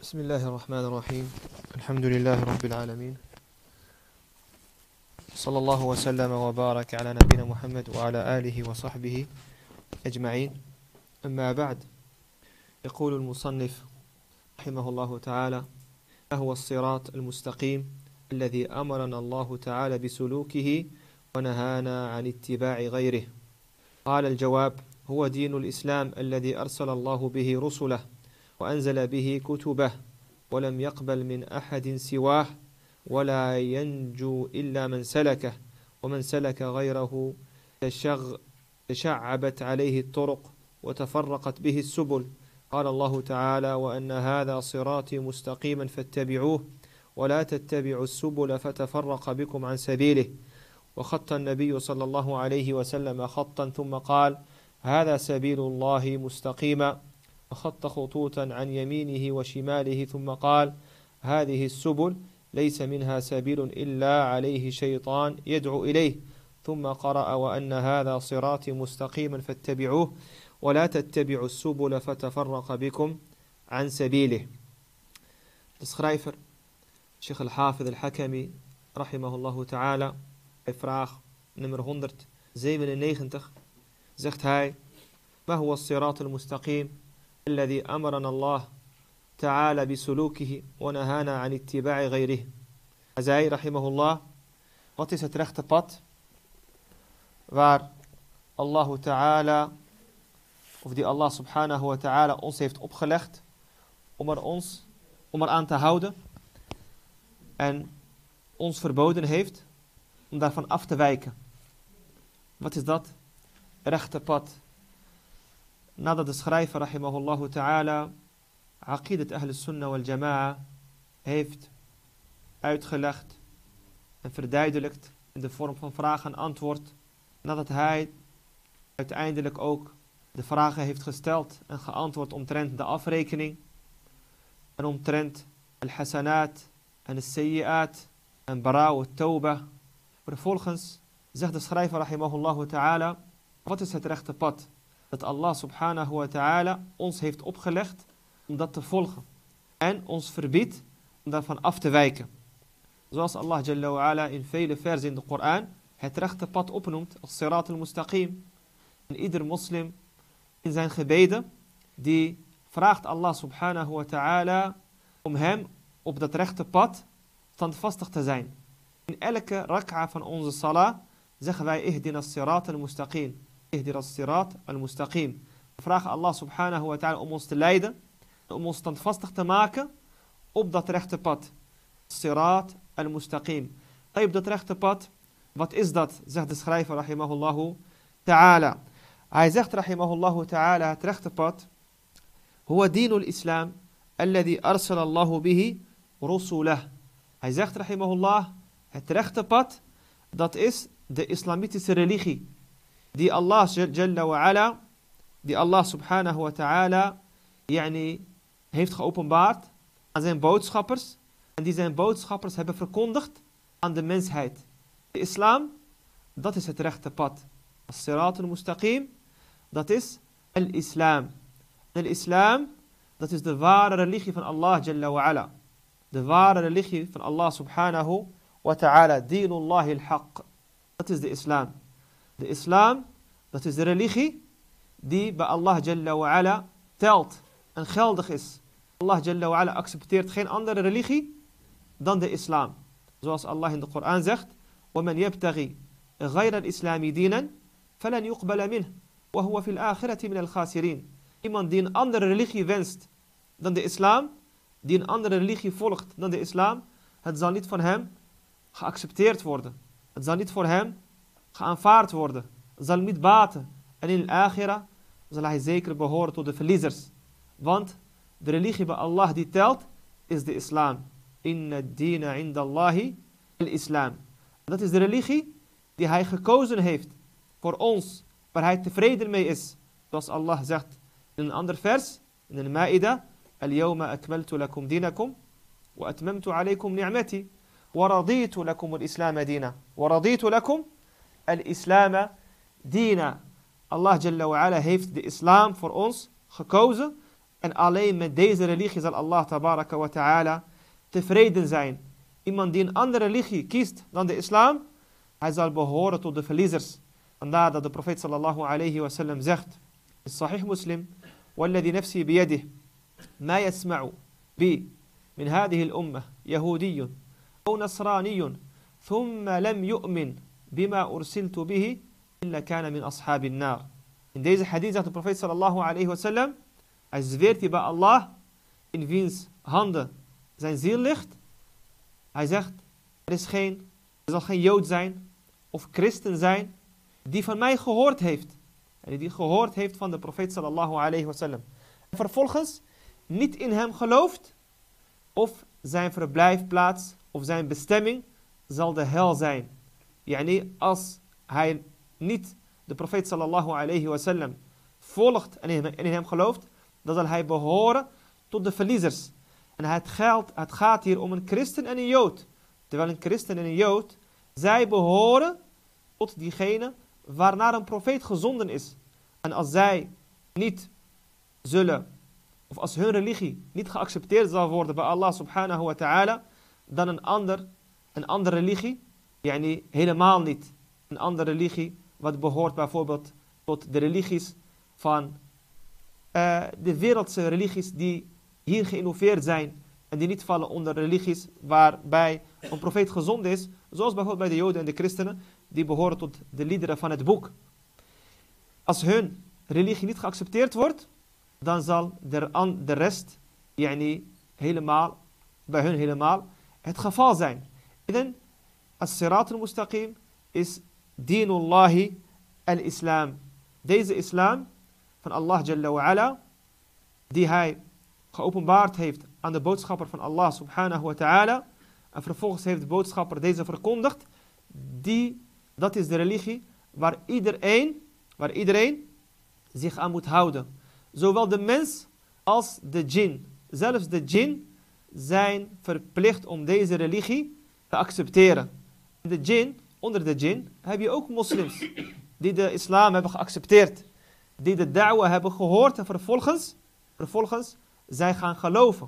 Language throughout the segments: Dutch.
بسم الله الرحمن الرحيم. الحمد لله رب العالمين، صلى الله وسلم وبارك على نبينا محمد وعلى آله وصحبه أجمعين. أما بعد، يقول المصنف رحمه الله تعالى: ما هو الصراط المستقيم الذي أمرنا الله تعالى بسلوكه ونهانا عن اتباع غيره؟ قال: الجواب: هو دين الإسلام الذي أرسل الله به رسله وأنزل به كتبه، ولم يقبل من أحد سواه، ولا ينجو إلا من سلكه، ومن سلك غيره تشعبت عليه الطرق وتفرقت به السبل. قال الله تعالى: وأن هذا صراطي مستقيما فاتبعوه ولا تتبعوا السبل فتفرق بكم عن سبيله. وخط النبي صلى الله عليه وسلم خطا ثم قال: هذا سبيل الله مستقيما، وخط خطوطا عن يمينه وشماله ثم قال: هذه السبل ليس منها سبيل إلا عليه شيطان يدعو إليه. ثم قرأ: وأن هذا صراطي مستقيما فاتبعوه ولا تتبعوا السبل فتفرق بكم عن سبيله. De schrijver, Sheikh al-Hafidh al-Hakami, rahimahullahu ta'ala, bij vraag nummer 197, zegt hij: ما هو الصراط المستقيم الذي أمرنا الله تعالى بسلوكه ونهانا عن اتباع غيره. Hij zei, rahimahullah, wat is het rechte pad waar Allah ta'ala, of die Allah subhanahu wa ta'ala ons heeft opgelegd om eraan te houden en ons verboden heeft om daarvan af te wijken. Wat is dat rechte pad? Nadat de schrijver rahimahullahu ta'ala aqidat ahl sunnah wal jama'a heeft uitgelegd en verduidelijkt in de vorm van vraag en antwoord, nadat hij uiteindelijk ook de vragen heeft gesteld en geantwoord omtrent de afrekening en omtrent al-hasanat en al-sayyi'at en bara'u at-tawbah. Vervolgens zegt de schrijver rahimahullahu ta'ala: wat is het rechte pad dat Allah subhanahu wa ta'ala ons heeft opgelegd om dat te volgen en ons verbiedt om daarvan af te wijken? Zoals Allah jalla wa ala in vele versen in de Koran het rechte pad opnoemt als sirat al-mustaqim. En ieder moslim in zijn gebeden die vraagt Allah subhanahu wa ta'ala om hem op dat rechte pad standvastig te zijn. In elke rak'a van onze salah zeggen wij: ihdina sirat al-mustaqim, ihdina sirat al-mustaqim. We vragen Allah subhanahu wa ta'ala om ons te leiden, om ons standvastig te maken op dat rechte pad. Sirat al-mustaqim. Op dat rechte pad, wat is dat? Zegt de schrijver rahimahullahu ta'ala. Hij zegt rahimahullahu ta'ala, het rechte pad: huwa dinul islam alladhi arsala Allahu bihi rusulah. Hij zegt rahimahullah, het rechte pad, dat is de islamitische religie die Allah jalla wa ala, die Allah subhanahu wa ta'ala heeft geopenbaard aan zijn boodschappers en die zijn boodschappers hebben verkondigd aan de mensheid. De islam, dat is het rechte pad. As-sirat al-mustaqim, dat is al-islam. Al-islam, dat is de ware religie van Allah jalla wa ala. De ware religie van Allah subhanahu wa ta'ala. Dinullahi al-haq. Dat is de islam. De islam, dat is de religie die bij Allah jalla wa ala telt en geldig is. Allah jalla wa ala accepteert geen andere religie dan de islam. Zoals Allah in de Koran zegt: وَمَنْ يَبْتَغِي غَيْرَ الْإِسْلَامِ دِينًا فَلَنْ يُقْبَلَ مِنْهُ وَهُوَ فِي الْآخِرَةِ مِنَ الْخَاسِرِينَ. Iemand die een andere religie wenst dan de islam, die een andere religie volgt dan de islam, het zal niet van hem geaccepteerd worden. Het zal niet voor hem geaanvaard worden. Het zal hem niet baten. En in al-akhirah zal hij zeker behoren tot de verliezers. Want de religie bij Allah die telt, is de islam. Inna ad-dina inda Allahi al-islam. Dat is de religie die hij gekozen heeft voor ons, waar hij tevreden mee is. Zoals Allah zegt in een ander vers, in de Ma'idah: Al-yawma akmaltu lakum dinakum wa atmamtu alaykum ni'mati wa raditu lakum al-islam dina. Wa raditu lakum al-islam dina. Allah jalla wa ala heeft de islam voor ons gekozen En alleen met deze religie zal Allah tabaraka wa ta'ala tevreden zijn. Iemand die een andere religie kiest dan de islam, hij zal behoren tot de verliezers. Vandaar dat de profeet sallallahu alayhi wa sallam zegt in Sahih Muslim: "Walladhi nafsi biyadih, ma yasma'u bi min hadihi al-ummah yahudiyyun aw nasraniyyun thumma lam yu'min bima ursiltu bihi illa kana min ashabin nar." In deze hadith zegt de profeet sallallahu alayhi wa sallam, hij zweert hier bij Allah, in wiens handen zijn ziel ligt. Hij zegt, er zal geen Jood zijn of christen zijn die van mij gehoord heeft. En die gehoord heeft van de profeet sallallahu alayhi wa sallam. En vervolgens niet in hem gelooft, of zijn verblijfplaats of zijn bestemming zal de hel zijn. Yani als hij niet de profeet sallallahu alayhi wa sallam volgt en in hem gelooft, dan zal hij behoren tot de verliezers. En het gaat hier om een christen en een jood. Terwijl een christen en een jood, zij behoren tot diegene waarnaar een profeet gezonden is. En als zij niet zullen, of als hun religie niet geaccepteerd zal worden bij Allah subhanahu wa ta'ala, dan een andere religie, yani helemaal niet. Een andere religie wat behoort bijvoorbeeld tot de religies van de wereldse religies die hier geïnnoveerd zijn en die niet vallen onder religies waarbij een profeet gezonden is, zoals bijvoorbeeld bij de Joden en de christenen, die behoren tot de liederen van het boek. Als hun religie niet geaccepteerd wordt, dan zal de rest yani bij hun helemaal het geval zijn. En as-sirat al-mustaqim is dinullahi al-islam. Deze islam van Allah Jalla wa Ala, die hij geopenbaard heeft aan de boodschapper van Allah subhanahu wa ta'ala, en vervolgens heeft de boodschapper deze verkondigd, dat is de religie waar iedereen zich aan moet houden. Zowel de mens als de djinn. Zelfs de djinn zijn verplicht om deze religie te accepteren. Onder de djinn heb je ook moslims die de islam hebben geaccepteerd, die de da'wah hebben gehoord en vervolgens zij gaan geloven.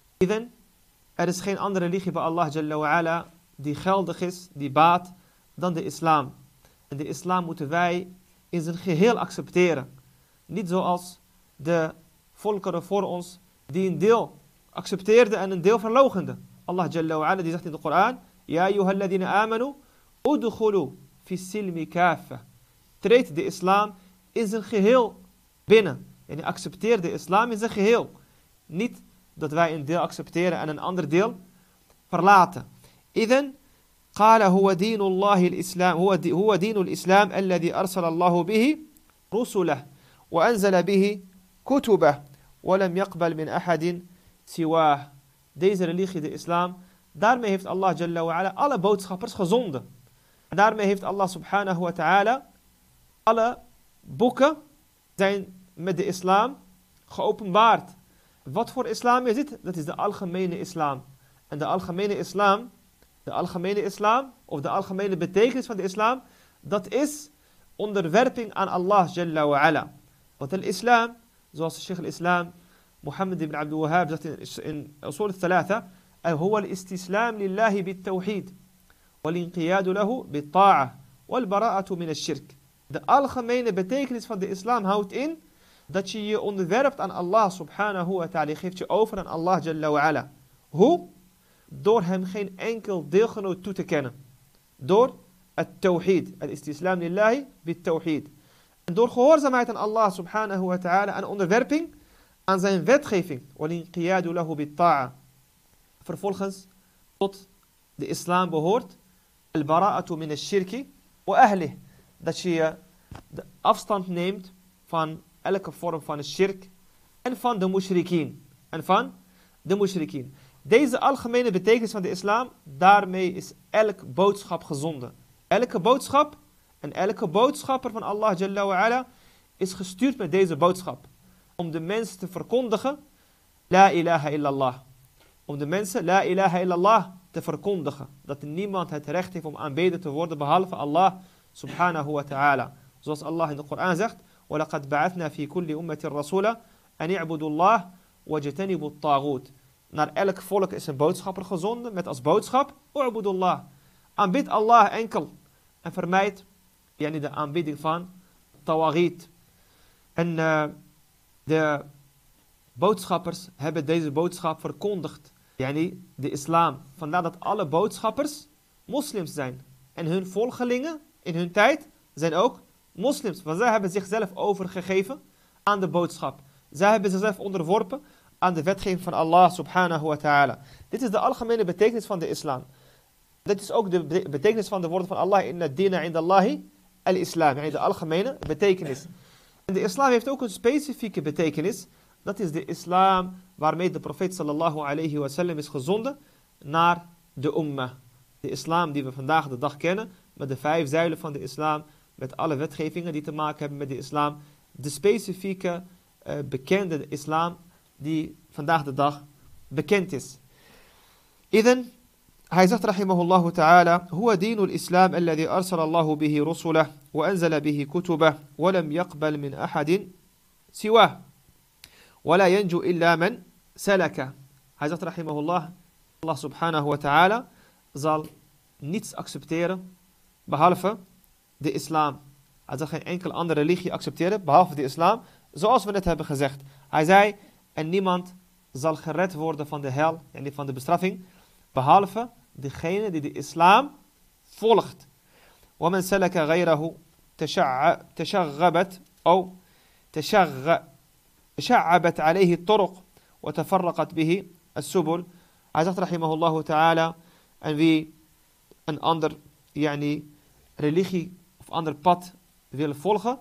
Er is geen andere religie bij Allah Jalla wa Ala die geldig is, die baat, dan de islam. En de islam moeten wij in zijn geheel accepteren. Niet zoals de volkeren voor ons, die een deel accepteerden en een deel verloochenden. Allah Jalla wa Ala die zegt in de Koran: Ya ayyuhalladhina amanu, udkhulu fi silmi kaffa. Treed de islam in zijn geheel binnen. En accepteer de islam in zijn geheel. Niet dat wij een deel accepteren en een ander deel verlaten. Idhan, qala huwa dinullahi al-islam, huwa dinu al-islam alladhi arsala Allahu bihi rusulah wa anzala bihi kutubah wa lam yaqbal min ahadin siwah. Deze religie, de islam, daarmee heeft Allah Jalla wa Ala alle boodschappers gezonden. En daarmee heeft Allah subhanahu wa ta'ala alle boeken zijn met de islam geopenbaard. Wat voor islam is dit? Dat is de algemene islam. En de algemene islam, of de algemene betekenis van de islam, dat is onderwerping aan Allah Jalla wa Ala. Want al-islam, zoals Sheikh al-Islam Muhammad ibn Abdul Wahhab zegt in Usul al-Thalatha, huwa al-istislam lillahi bit-tawhid, wal-inqiyadu lahu bit-ta'a, wal-bara'atu min al-shirk. De algemene betekenis van de islam houdt in dat je je onderwerpt aan Allah subhanahu wa ta'ala. Je geeft je over aan Allah Jalla wa Ala. Hoe? Door hem geen enkel deelgenoot toe te kennen. Door het tawhid. Het istislam lillahi bit tawhid. En door gehoorzaamheid aan Allah subhanahu wa ta'ala en onderwerping aan zijn wetgeving. Walinqiyadu lahu bit ta'a. Vervolgens tot de islam behoort. Al-bara'atu min al-shirki wa ahlih. Dat je de afstand neemt van elke vorm van shirk en van de mushrikeen. Deze algemene betekenis van de islam, daarmee is elk boodschap gezonden. Elke boodschap en elke boodschapper van Allah Jalla wa Ala is gestuurd met deze boodschap. Om de mensen te verkondigen, La ilaha illallah. Om de mensen La ilaha illallah te verkondigen. Dat niemand het recht heeft om aanbeden te worden behalve Allah subhanahu wa ta'ala. Zoals Allah in de Koran zegt: وَلَقَدْ بَعَثْنَا فِي كُلِّ أُمَّةٍ رَسُولًا أَنِ اعْبُدُوا اللَّهَ وَجَتَنِبُ الطَّاغُوت. Naar elk volk is een boodschapper gezonden met als boodschap, U'budullah. Aanbid Allah enkel. En vermijd de aanbidding van tawaghit. En de boodschappers hebben deze boodschap verkondigd. De islam. Vandaar dat alle boodschappers moslims zijn. En hun volgelingen in hun tijd zijn ook moslims. Want zij hebben zichzelf overgegeven aan de boodschap. Zij hebben zichzelf onderworpen aan de wetgeving van Allah subhanahu wa ta'ala. Dit is de algemene betekenis van de islam. Dit is ook de betekenis van de woorden van Allah. Inna dina indallahi al-islam. De algemene betekenis. En de islam heeft ook een specifieke betekenis. Dat is de islam waarmee de profeet sallallahu alayhi wa sallam is gezonden naar de ummah. De islam die we vandaag de dag kennen, met de 5 zuilen van de islam, met alle wetgevingen die te maken hebben met de islam. De specifieke, bekende islam die vandaag de dag bekend is. Idhan, hij zegt rahimahullahu ta'ala, huwa dinul islam alladhi arsala Allahu bihi rusulah wa anzala bihi kutubah wa lam yaqbal min ahadin siwah. ولا ينجو إلا من سلك. Hij zegt rahimahullah, Allah subhanahu wa ta'ala zal niets accepteren behalve de islam. Hij zal geen enkele andere religie accepteren behalve de islam, zoals we net hebben gezegd. Hij zei, en niemand zal gered worden van de hel, en van de bestraffing, behalve degene die de islam volgt. ومن سلك غيره تشغبت أو تشعبت عليه الطرق وتفرقت به السبل. Hij zegt rahimahullah ta'ala, en wie een ander religie of ander pad wil volgen,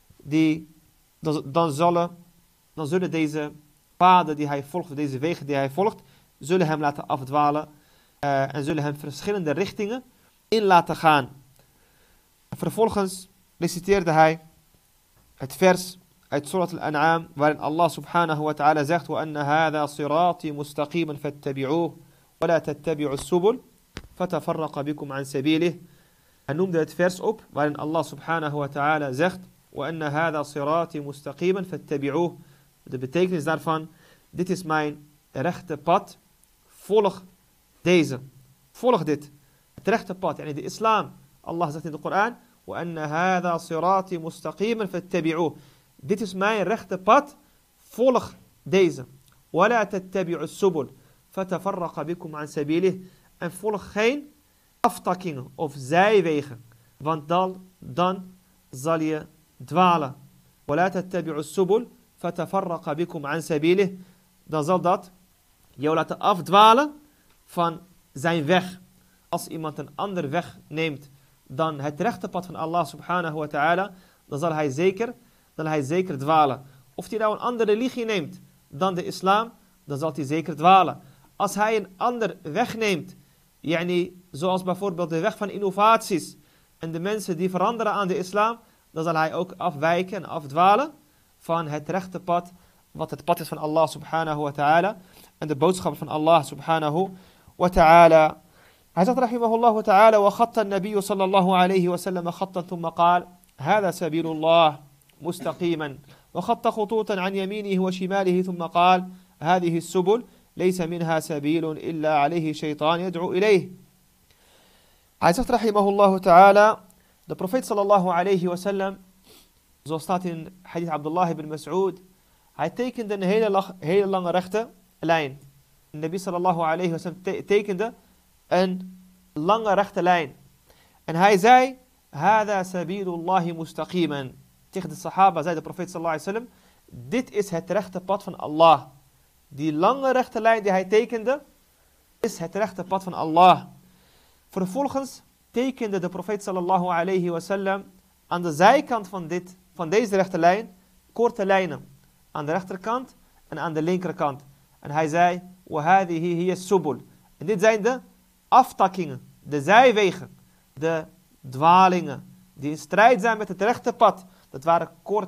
dan zullen deze paden die hij volgt, deze wegen die hij volgt, zullen hem laten afdwalen en zullen hem verschillende richtingen in laten gaan. Vervolgens reciteerde hij het vers uit Surat al-An'am, waarin Allah subhanahu wa ta'ala zegt, وَأَنَّ هَذَا صِرَاطِي مُسْتَقِيمًا فَاتَّبِعُوهُ وَلَا تَتَّبِعُوا السُّبُلَ فَتَفَرَّقَ بِكُمْ عَنْ سَبِيلِهِ. Hij noemde het vers op, waarin Allah subhanahu wa ta'ala zegt, وَأَنَّ هَذَا صِرَاطِي مُسْتَقِيمًا فَاتَّبِعُوهُ. De betekenis daarvan, dit is mijn rechte pad, volg deze. Volg dit. Het rechte pad, de islam. Allah zegt in de Koran, وَأَنَّ هَذَا صِرَاطِي مُسْتَقِيمًا فَاتَّبِعُوهُ. Dit is mijn rechte pad, volg deze. وَلَا تَتَّبِعُوا السُّبُلَ فَتَفَرَّقَ بِكُمْ عَنْ سَبِيلِهِ. En volg geen aftakkingen of zijwegen, want dan zal je dwalen. وَلَا تَتَّبِعُوا السُّبُلَ فَتَفَرَّقَ بِكُمْ عَنْ سَبِيلِهِ. Dan zal dat jou laten afdwalen van zijn weg. Als iemand een ander weg neemt dan het rechte pad van Allah subhanahu wa ta'ala, dan zal hij zeker dwalen. Of hij nou een andere religie neemt dan de islam, dan zal hij zeker dwalen. Als hij een ander weg neemt, zoals bijvoorbeeld de weg van innovaties en de mensen die veranderen aan de islam, dan zal hij ook afwijken en afdwalen van het rechte pad, wat het pad is van Allah subhanahu wa ta'ala en de boodschap van Allah subhanahu wa ta'ala. Hij zegt rahimahullah ta'ala, وَخَطَّ النَّبِيُّ صلى الله عليه وسلم خطا ثم قال هذا سبيل الله مستقيما وخط خطوطا عن يمينه وشماله ثم قال هذه السبل ليس منها سبيل إلا عليه شيطان يدعو إليه. Hij zegt rahimahullah ta'ala, de profeet sallallahu alayhi wa sallam, zoals staat in hadith Abdullah ibn Mas'ud, hij tekende een hele lange rechte lijn. De Nabi sallallahu alayhi wa sallam tekende een lange rechte lijn. En hij zei, هذا سبيل الله مستقيما. Tegen de sahaba zei de profeet sallallahu alayhi wa sallam, dit is het rechte pad van Allah. Die lange rechte lijn die hij tekende, is het rechte pad van Allah. Vervolgens tekende de profeet sallallahu alayhi wa sallam aan de zijkant van deze rechte lijn korte lijnen. Aan de rechterkant en aan de linkerkant. En hij zei, وَهَذِهِ هِيَ السُّبُلُ. En dit zijn de aftakkingen, de zijwegen, de dwalingen, die in strijd zijn met het rechte pad. Dat waren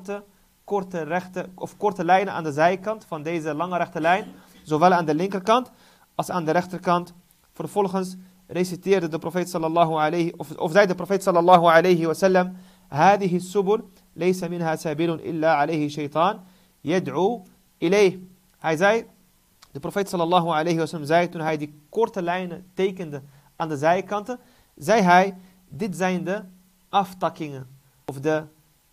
korte lijnen aan de zijkant van deze lange rechte lijn, zowel aan de linkerkant als aan de rechterkant. Vervolgens reciteerde de profeet sallallahu alayhi, of zei de profeet sallallahu alayhi wa sallam, هذه السبل ليس منها سبيل إلا عليه شيطان يدعو إليه. Hij zei, de profeet sallallahu alayhi wa sallam zei, toen hij die korte lijnen tekende aan de zijkanten, zei hij, dit zijn de aftakkingen, of de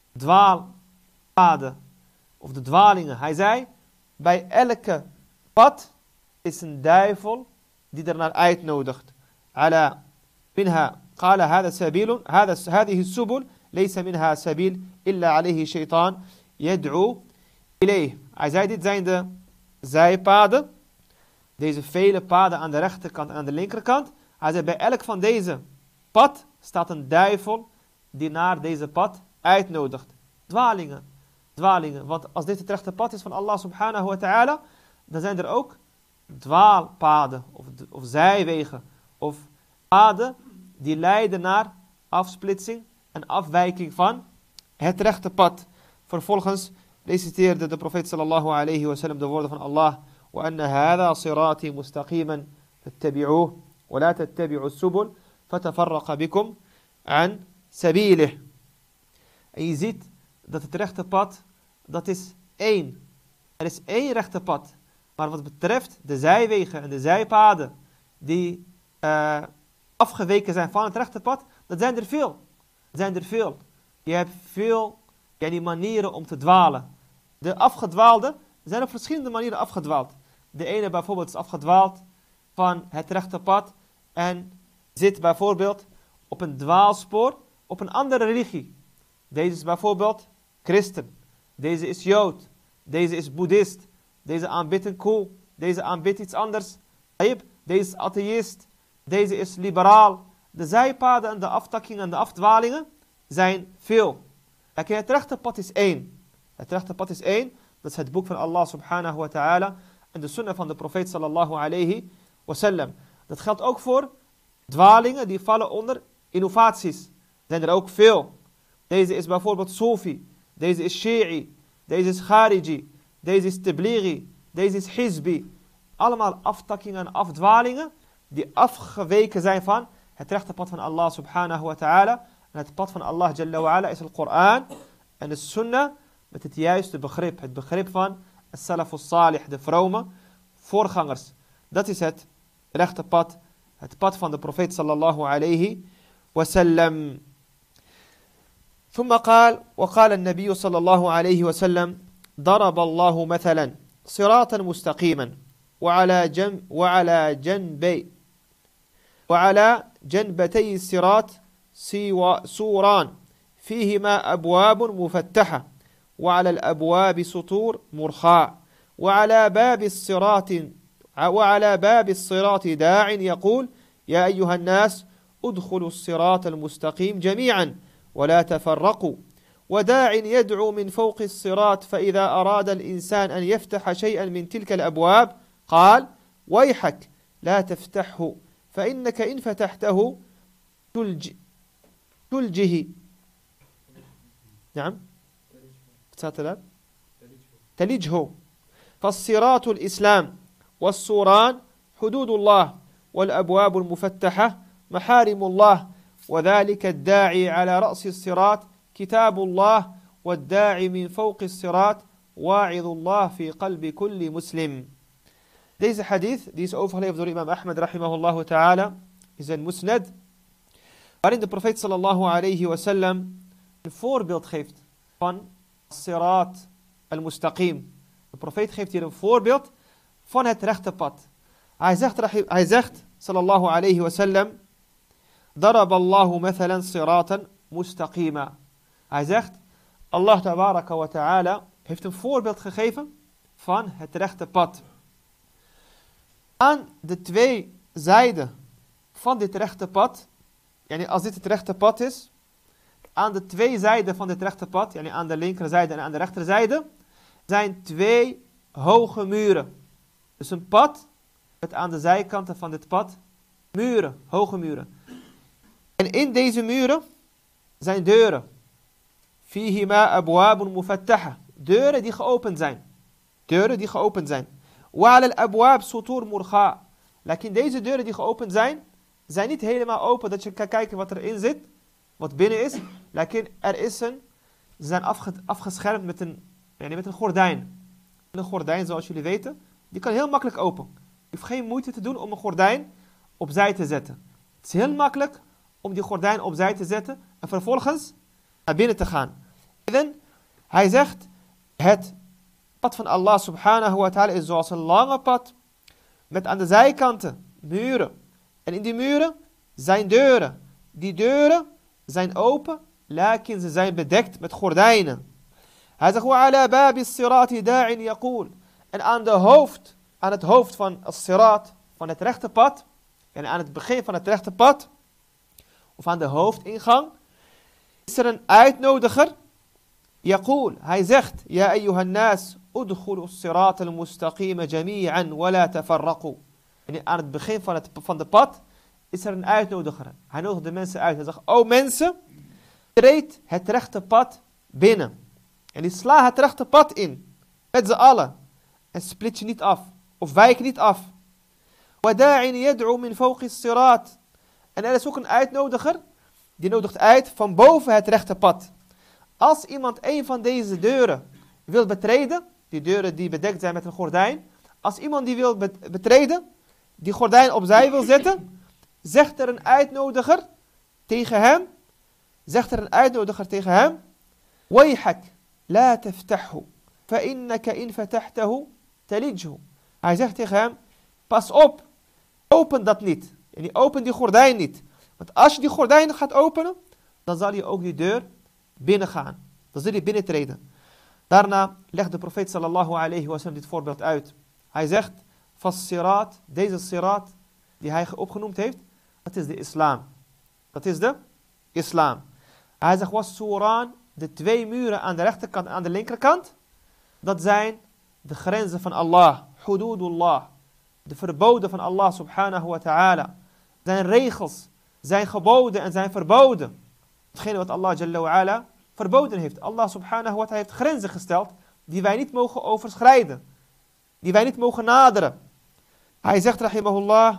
dwaalpaden, of de dwalingen. Hij zei, bij elke pad is een duivel die er naar uitnodigt. Ala minha qala hada sabilun, hadihi subul, laysa minha sabil illa alayhi shaitan yad'u ilayh. Hij zei, dit zijn de zijpaden, deze vele paden aan de rechterkant en aan de linkerkant. Hij zei, bij elk van deze pad staat een duivel die naar deze pad uitnodigt. Dwalingen. Want als dit het rechte pad is van Allah subhanahu wa ta'ala, dan zijn er ook dwaalpaden of zijwegen of paden die leiden naar afsplitsing en afwijking van het rechte pad. Vervolgens reciteerde de profeet sallallahu alayhi wa sallam de woorden van Allah: wa anna hadha sirati mustaqiman fattabi'uhu wa la tattabi'u as-subul fatafarraqa bikum an sabilih. En je ziet dat het rechte pad, dat is één. Er is één rechte pad. Maar wat betreft de zijwegen en de zijpaden die afgeweken zijn van het rechte pad, dat zijn er veel. Je hebt veel manieren om te dwalen. De afgedwaalden zijn op verschillende manieren afgedwaald. De ene bijvoorbeeld is afgedwaald van het rechte pad en zit bijvoorbeeld op een dwaalspoor op een andere religie. Deze is bijvoorbeeld christen. Deze is jood. Deze is boeddhist. Deze aanbidt een koe. Deze aanbidt iets anders. Deze is atheïst. Deze is liberaal. De zijpaden en de aftakkingen en de afdwalingen zijn veel. Kijk, het rechte pad is één. Het rechte pad is één. Dat is het boek van Allah subhanahu wa ta'ala en de sunnah van de profeet sallallahu alayhi wa sallam. Dat geldt ook voor dwalingen die vallen onder innovaties. Zijn er ook veel. Deze is bijvoorbeeld Sofi. Deze is Shi'i. Deze is Khariji. Deze is Tablighi. Deze is Hizbi. Allemaal aftakkingen en afdwalingen die afgeweken zijn van het rechte pad van Allah subhanahu wa ta'ala. En het pad van Allah jalla wa ala is het Koran en de sunnah met het juiste begrip. Het begrip van as-salafus salih, de vrome voorgangers. Dat is het rechte pad. Het pad van de profeet sallallahu alayhi wa sallam. ثم قال وقال النبي صلى الله عليه وسلم ضرب الله مثلا صراطا مستقيما وعلى جنبتي الصراط سوران فيهما أبواب مفتحة وعلى الأبواب سطور مرخاة وعلى باب الصراط داع يقول يا أيها الناس ادخلوا الصراط المستقيم جميعا ولا تفرقوا وداع يدعو من فوق الصراط فإذا أراد الإنسان أن يفتح شيئا من تلك الأبواب قال ويحك لا تفتحه فإنك إن فتحته تلجه نعم تلجه فالصراط الإسلام والسوران حدود الله والأبواب المفتحة محارم الله وذلك الداعي على رأس الصراط كتاب الله والداعي من فوق الصراط واعظ الله في قلب كل مسلم. Deze hadith die is overgeleverd door imam Ahmed rahimahullah ta'ala in zijn musnad, waarin de profeet sallallahu alayhi wa sallam een voorbeeld geeft van sirat al-mustaqim. De profeet geeft hier een voorbeeld van het rechte pad. Hij zegt sallallahu alayhi wa sallam ضرب الله مثلا صراطا مستقيما. Hij zegt, Allah tabaraka wa ta'ala heeft een voorbeeld gegeven van het rechte pad. Aan de twee zijden van dit rechte pad, als dit het rechte pad is, aan de twee zijden van dit rechte pad, aan de linkerzijde en aan de rechterzijde, zijn twee hoge muren. Dus een pad met aan de zijkanten van dit pad muren, hoge muren. En in deze muren zijn deuren. Fihima abwabun mufattaha. Deuren die geopend zijn. Deuren die geopend zijn. Wa ala al-abwab sutur murkha. Lakin deze deuren die geopend zijn, zijn niet helemaal open dat je kan kijken wat erin zit, wat binnen is. Lakin ze zijn afgeschermd met een gordijn. Een gordijn, zoals jullie weten, die kan heel makkelijk open. Je hoeft geen moeite te doen om een gordijn opzij te zetten. Het is heel makkelijk om die gordijn opzij te zetten en vervolgens naar binnen te gaan. En hij zegt, het pad van Allah subhanahu wa ta'ala is zoals een lange pad met aan de zijkanten muren. En in die muren zijn deuren. Die deuren zijn open, lakin ze zijn bedekt met gordijnen. Hij zegt, وَعَلَى بَابِ الصِّرَاطِ دَاعٍ يَقُولُ. En aan het hoofd van as-sirat, van het rechte pad, en aan het begin van het rechte pad, of aan de hoofdingang, is er een uitnodiger. Yaqul, hij zegt, Ja ayyuhan nas, udkhulu as-sirat al-mustaqima jami'an wa la tafarraqu. En aan het begin van de pad is er een uitnodiger. Hij nodigt de mensen uit. Hij zegt, o mensen, treed het rechte pad binnen. En die sla het rechte pad in. Met z'n allen. En split je niet af. Of wijk niet af. Wada'in yad'u min fawqi as-sirat. En er is ook een uitnodiger. Die nodigt uit van boven het rechte pad. Als iemand een van deze deuren wil betreden. Die deuren die bedekt zijn met een gordijn. Als iemand die wil betreden. Die gordijn opzij wil zetten. Zegt er een uitnodiger tegen hem. Wayhak, la taftahu. Fa innaka in fatahtahu talijhu. Hij zegt tegen hem, pas op, open dat niet. En open die gordijn niet. Want als je die gordijn gaat openen, dan zal je ook die deur binnengaan. Dan zul je binnentreden. Daarna legt de profeet sallallahu alayhi wa sallam dit voorbeeld uit. Hij zegt, sirat, deze sirat die hij opgenoemd heeft, dat is de islam. Dat is de islam. Hij zegt, was Suran, de twee muren aan de rechterkant en aan de linkerkant, dat zijn de grenzen van Allah, hududullah, de verboden van Allah subhanahu wa ta'ala. Zijn regels, zijn geboden en zijn verboden. Hetgene wat Allah jalla wa ala verboden heeft. Allah subhanahu wa ta'ala heeft grenzen gesteld die wij niet mogen overschrijden. Die wij niet mogen naderen. Hij zegt, rahimahullah,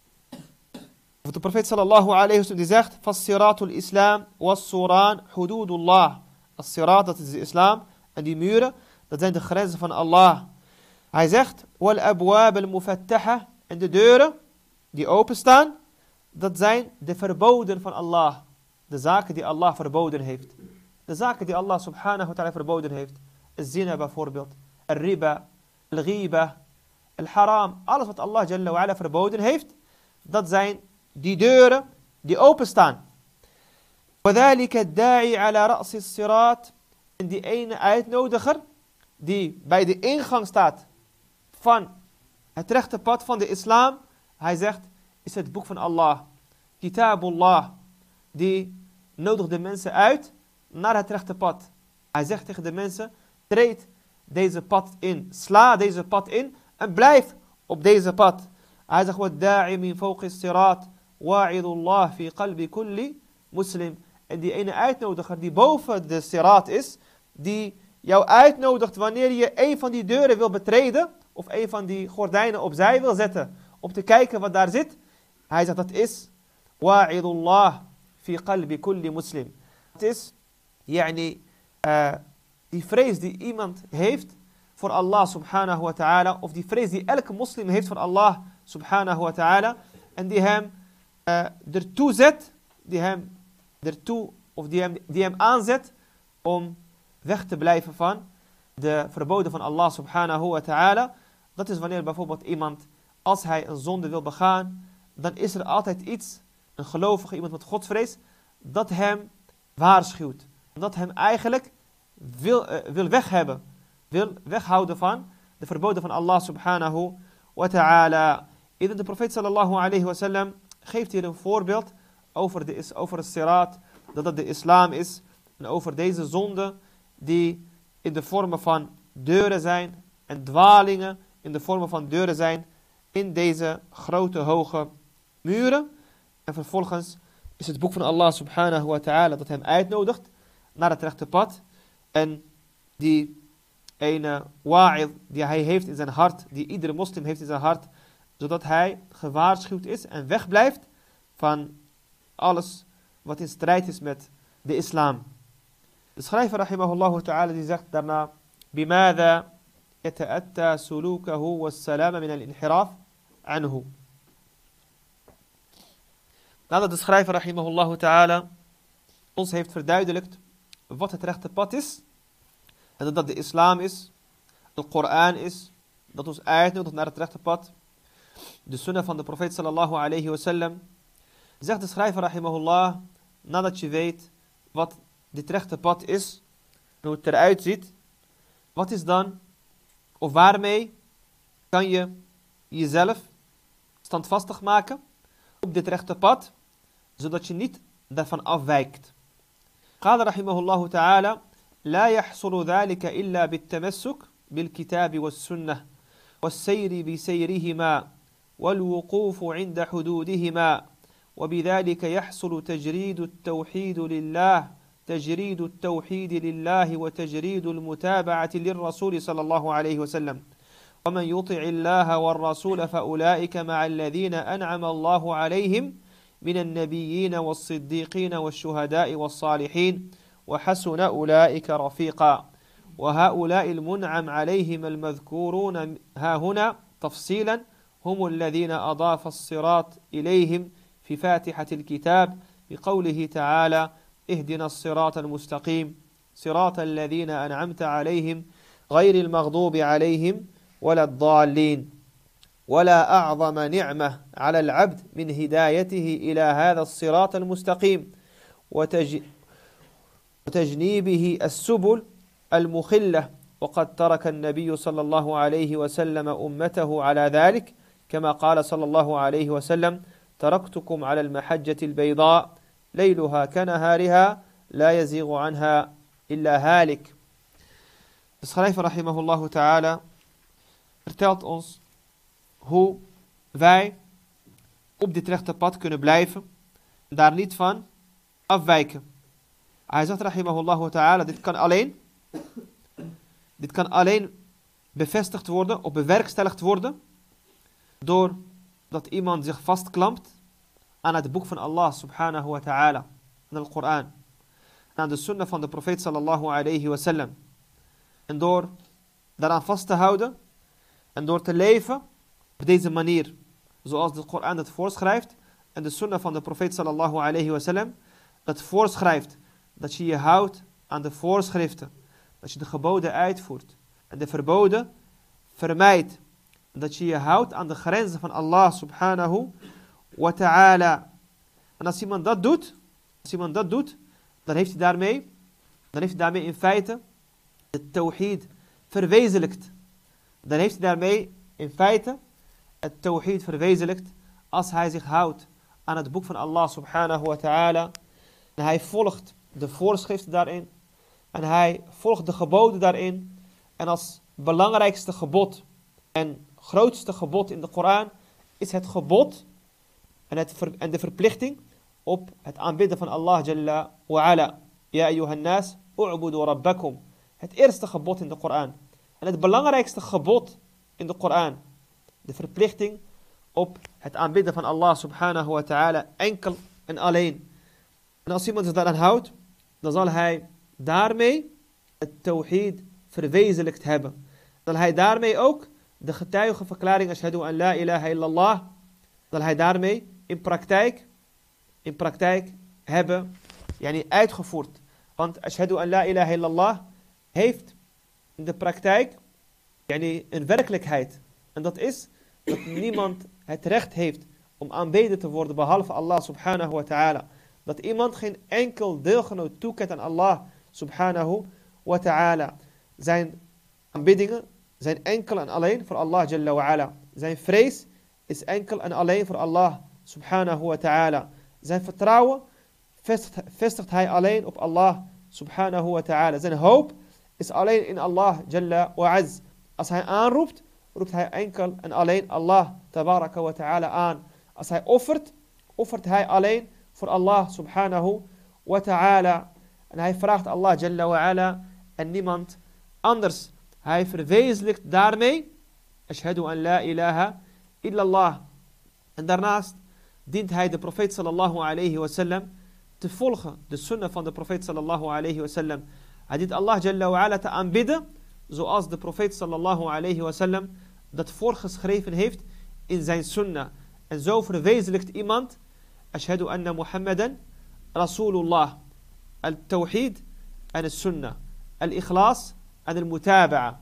of de profeet sallallahu alayhi wa sallam die zegt, Fassiratul islam was suran hududullah. As-sirat, dat is de islam. En die muren, dat zijn de grenzen van Allah. Hij zegt, wal abwab al-mufattaha. En de deuren die openstaan, dat zijn de verboden van Allah. De zaken die Allah verboden heeft. De zaken die Allah subhanahu wa ta'ala verboden heeft. Zina bijvoorbeeld. Riba, al-ghiba, al-haram. Alles wat Allah jalla wa ala verboden heeft, dat zijn die deuren die openstaan. وَذَلِكَ الدَّاعِي عَلَى رَأْسِ الصِّرَاط. En die ene uitnodiger die bij de ingang staat van het rechte pad van de islam. Hij zegt, is het boek van Allah. Kitabullah. Die nodigt de mensen uit naar het rechte pad. Hij zegt tegen de mensen, treed deze pad in. Sla deze pad in en blijf op deze pad. Hij zegt, وَالدَّاعِي مِنْ فَوْقِ الصِّرَاط وَاعِذُ اللَّهِ فِي قَلْبِ كُلِّ muslim. En die ene uitnodiger die boven de sirat is, die jou uitnodigt wanneer je een van die deuren wil betreden, of een van die gordijnen opzij wil zetten, om te kijken wat daar zit. Hij zegt, dat is wa'idullah fi qalbi kulli muslim. Het is die vrees die iemand heeft voor Allah subhanahu wa ta'ala, of die vrees die elke moslim heeft voor Allah subhanahu wa ta'ala, en die hem ertoe zet, die hem aanzet om weg te blijven van de verboden van Allah subhanahu wa ta'ala. Dat is wanneer bijvoorbeeld iemand, als hij een zonde wil begaan, dan is er altijd iets, een gelovige, iemand met godsvrees, dat hem waarschuwt. Dat hem eigenlijk wil weghebben, wil weghouden van de verboden van Allah subhanahu wa ta'ala. En de profeet sallallahu alayhi wa sallam geeft hier een voorbeeld over het sirat, dat het de islam is. En over deze zonde die in de vormen van deuren zijn en dwalingen in de vormen van deuren zijn in deze grote hoge muren. En vervolgens is het boek van Allah subhanahu wa ta'ala dat hem uitnodigt naar het rechte pad. En die ene wa'id die hij heeft in zijn hart, die iedere moslim heeft in zijn hart, zodat hij gewaarschuwd is en wegblijft van alles wat in strijd is met de islam. De schrijver rahimahullah ta'ala die zegt daarna, Bimada يتأتى سلوكه والسلام من الانحراف عنه. Nadat de schrijver rahimahullah ta'ala ons heeft verduidelijkt wat het rechte pad is, en dat de islam is, de Koran is, dat ons uitnodigt naar het rechte pad, de sunnah van de profeet sallallahu alayhi wa sallam, zegt de schrijver rahimahullah, nadat je weet wat dit rechte pad is, en hoe het eruit ziet, wat is dan, of waarmee kan je jezelf standvastig maken op dit rechte pad, zodat je niet daarvan afwijkt. قال رحمه الله تعالى لا يحصل ذلك إلا بالتمسك بالكتاب والسنة والسير بسيرهما والوقوف عند حدودهما وبذلك يحصل تجريد التوحيد لله وتجريد المتابعة للرسول صلى الله عليه وسلم ومن يطع الله والرسول فأولئك مع الذين أنعم الله عليهم من النبيين والصديقين والشهداء والصالحين وحسن أولئك رفيقا وهؤلاء المنعم عليهم المذكورون ها هنا تفصيلا هم الذين أضاف الصراط إليهم في فاتحة الكتاب بقوله تعالى اهدنا الصراط المستقيم صراط الذين أنعمت عليهم غير المغضوب عليهم ولا الضالين ولا أعظم نعمة على العبد من هدايته إلى هذا الصراط المستقيم وتجنيبه السبل المخلة وقد ترك النبي صلى الله عليه وسلم أمته على ذلك كما قال صلى الله عليه وسلم تركتكم على المحجة البيضاء ليلها كنهارها لا يزيغ عنها إلا هالك. De schrijver rahimahullah ta'ala vertelt ons hoe wij op dit rechte pad kunnen blijven en daar niet van afwijken. Hij zegt rahimahullah ta'ala, dit kan alleen bevestigd worden of bewerkstelligd worden doordat iemand zich vastklampt aan het boek van Allah subhanahu wa ta'ala, aan de Koran, aan de sunnah van de profeet sallallahu alayhi wa sallam. En door daaraan vast te houden en door te leven op deze manier, zoals de Koran het voorschrijft en de sunnah van de profeet sallallahu alayhi wa sallam het voorschrijft, dat je je houdt aan de voorschriften, dat je de geboden uitvoert en de verboden vermijdt, dat je je houdt aan de grenzen van Allah subhanahu wa ta'ala. En als iemand dat doet, dan heeft hij daarmee in feite het tawhid verwezenlijkt. Dan heeft hij daarmee in feite het tawhid verwezenlijkt als hij zich houdt aan het boek van Allah subhanahu wa ta'ala. En hij volgt de voorschriften daarin. En hij volgt de geboden daarin. En als belangrijkste gebod en grootste gebod in de Koran is het gebod en de verplichting op het aanbidden van Allah Jalla wa Ala. Ya ayyuhan nas, u'budu rabbakum. Het eerste gebod in de Koran. En het belangrijkste gebod in de Koran. De verplichting op het aanbidden van Allah subhanahu wa ta'ala enkel en alleen. En als iemand zich daaraan houdt, dan zal hij daarmee het tawhid verwezenlijkt hebben. Dan zal hij daarmee ook de getuigenverklaring ashhadu an la ilaha illallah, zal hij daarmee in praktijk hebben uitgevoerd. Want ashhadu an la ilaha illallah heeft in de praktijk een werkelijkheid. En dat is dat niemand het recht heeft om aanbeden te worden behalve Allah subhanahu wa ta'ala. Dat iemand geen enkel deelgenoot toekent aan Allah subhanahu wa ta'ala. Zijn aanbiddingen zijn enkel en alleen voor Allah jalla wa ala. Zijn vrees is enkel en alleen voor Allah subhanahu wa ta'ala. Zijn vertrouwen vestigt hij alleen op Allah subhanahu wa ta'ala. Zijn hoop is alleen in Allah jalla wa az. Als hij aanroept, roept hij enkel en alleen Allah tabaraka wa ta'ala aan. Als hij offert hij alleen voor Allah subhanahu wa ta'ala. En hij vraagt Allah jalla wa ala en niemand anders. Hij verwezenlijkt daarmee ashhadu an la ilaha illallah. En daarnaast dient hij de profeet sallallahu alayhi wa sallam te volgen. De sunnah van de profeet sallallahu alayhi wa sallam. Hij dient Allah jalla wa ala te aanbidden zoals de profeet sallallahu alayhi wasallam dat voorgeschreven heeft in zijn sunnah. En zo verwezenlijkt iemand ashhadu anna Muhammadan Rasulullah, al-tawhid en al-sunnah, al-ikhlas en al-mutaba'a.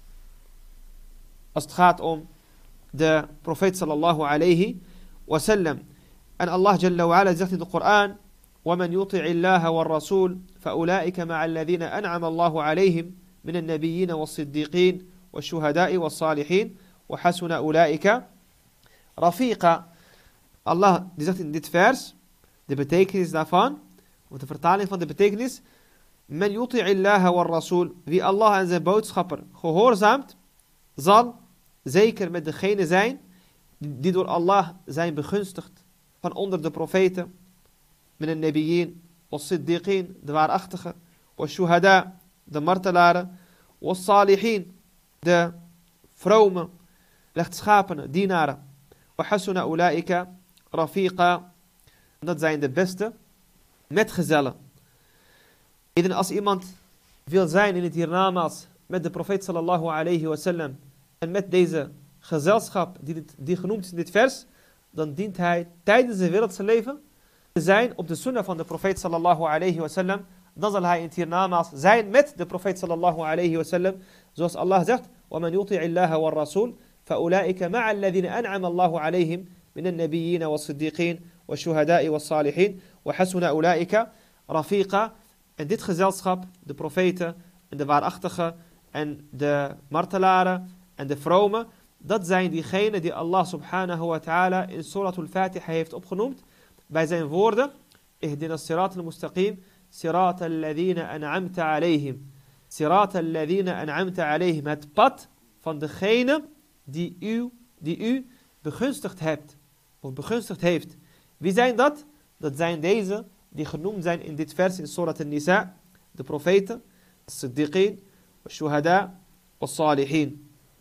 Als het gaat om de profeet sallallahu alayhi wasallam. En Allah jalla wa ala zegt in de Koran: وَمَنْ يُطِعِ اللَّهَ وَالرَّسُولِ فَأُولَٰئِكَ مَعَ الَّذِينَ أَنْعَمَ اللَّهُ عَلَيْهِمْ مِنَ النَّبِيِّينَ وَالصِّدِّيقِينَ وَالشُّهَدَاءِ وَالصَّالِحِينَ وَحَسُنَ أُولَٰئِكَ رَفِيقًا. Allah die zegt in dit vers, de betekenis daarvan, of de vertaling van de betekenis: Men yuti' illaha wa rasul, wie Allah en zijn boodschapper gehoorzaamt, zal zeker met degene zijn die door Allah zijn begunstigd van onder de profeten, min al-nabiyyin, was-siddiqin, de waarachtigen, was-shuhada, de martelaren, was-salihin, de vrome, rechtschapene dienaren, wa hasuna ulaika rafiqa, dat zijn de beste metgezellen. En als iemand wil zijn in het hiernamaals met de profeet sallallahu alayhi wasallam en met deze gezelschap die genoemd is in dit vers, dan dient hij tijdens zijn wereldse leven te zijn op de sunnah van de profeet sallallahu alayhi wasallam. Dan zal hij in het hiernamaals zijn met de profeet sallallahu alayhi wasallam, zoals Allah zegt: وَمَنْ يُطِعِ اللَّهَ وَالرَّسُولِ فَأُولَٰئِكَ مَعَ الَّذِينَ أَنْعَمَ اللَّهُ عَلَيْهِمْ مِنَ النَّبِيِّينَ وَالصِّدِّيقِينَ وَالشُّهَدَاءِ وَالصَّالِحِينَ وَحَسُنَ أُولَٰئِكَ رَفِيقًا. En dit gezelschap, de profeten en de waarachtigen en de martelaren en de vromen, dat zijn diegenen die Allah subhanahu wa ta'ala in Surah al-Fatiha heeft opgenoemd bij zijn woorden: Ihdina sirat al-mustaqim, sirat al-ladhina an'amta alayhim. Sirat al-ladhina an'amta alayhim. Het pad van degene die u begunstigd hebt of begunstigd heeft. Wie zijn dat? Dat zijn deze die genoemd zijn in dit vers in Surah al-Nisa: de profeten, as-siddiqin, as-shuhada, as-salihin.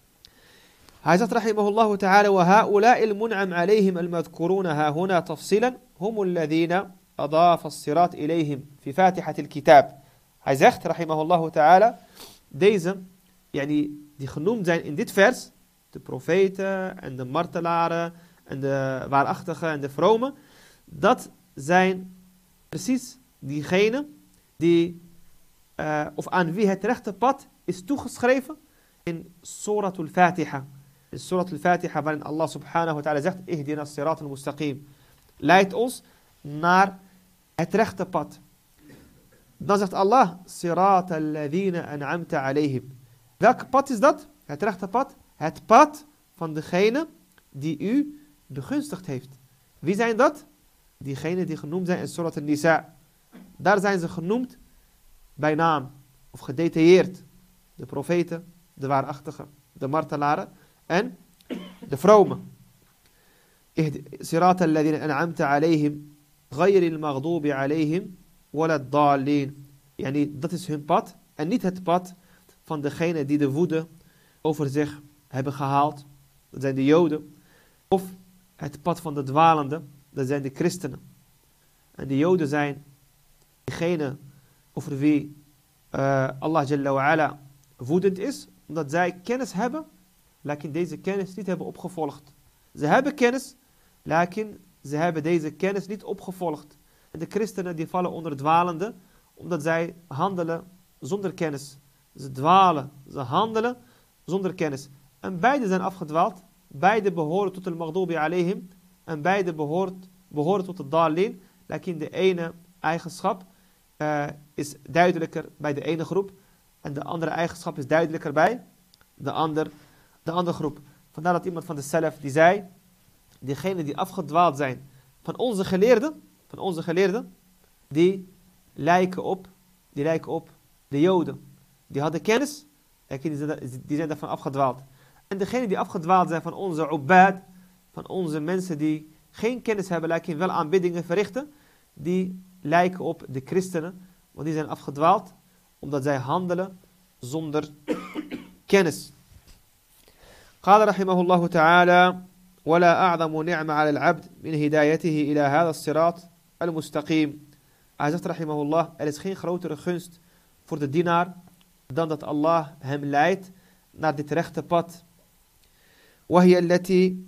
Hij zegt rahimahullah ta'ala: وَهَؤُلَاءِ الْمُنْعَمْ عَلَيْهِمْ الْمَذْكُرُونَ هَا هُنَا تَفْصِيلًا هُمُ الَّذِينَ أَضَافَ الصِّرَاطِ إِلَيْهِمْ في فاتحة الكتاب. Hij zegt rahimahullah ta'ala: deze, die genoemd zijn in dit vers, de profeten en de martelaren en de waarachtigen en de vromen, dat zijn precies diegenen die, of aan wie het rechte pad is toegeschreven in Surah al-Fatiha. In Surah al-Fatiha, waarin Allah subhanahu wa ta'ala zegt: Ihdina sirat al-mustaqim. Leid ons naar het rechte pad. Dan zegt Allah: Sirat al-ladhina an'amta alayhim. Welk pad is dat? Het rechte pad? Het pad van degene die u begunstigd heeft. Wie zijn dat? Diegenen die genoemd zijn in Surah al-Nisa. Daar zijn ze genoemd bij naam of gedetailleerd. De profeten, de waarachtigen, de martelaren en de vromen. Sirat al-ladhina an'amta alayhim, ghayri al-maghdubi alayhim, walad dallin. Dat is hun pad en niet het pad van degene die de woede over zich hebben gehaald. Dat zijn de Joden. Of het pad van de dwalenden. Dat zijn de christenen. En de Joden zijn degene over wie Allah Jalla wa Ala woedend is, omdat zij kennis hebben, lakin deze kennis niet hebben opgevolgd. Ze hebben kennis, lakin ze hebben deze kennis niet opgevolgd. En de christenen die vallen onder dwalenden, omdat zij handelen zonder kennis. Ze dwalen, ze handelen zonder kennis. En beide zijn afgedwaald. Beide behoren tot de maghdubi alayhim. En beide behoren tot de dalin. Lakin de ene eigenschap is duidelijker bij de ene groep. En de andere eigenschap is duidelijker bij de andere groep. Vandaar dat iemand van de salaf die zei: diegenen die afgedwaald zijn van onze geleerden, die lijken op de Joden. Die hadden kennis, die zijn daarvan afgedwaald. En degenen die afgedwaald zijn van onze ubad, van onze mensen die geen kennis hebben, lakin wel aanbiddingen verrichten, die lijken op de christenen, want die zijn afgedwaald omdat zij handelen zonder kennis. قال رحمه الله تعالى: ولا أعظم نعمة على العبد من هدايته إلى هذا الصراط المستقيم. Hij zegt rahimahullah: er is geen grotere gunst voor de dienaar dan dat Allah hem leidt naar dit rechte pad. وهي التي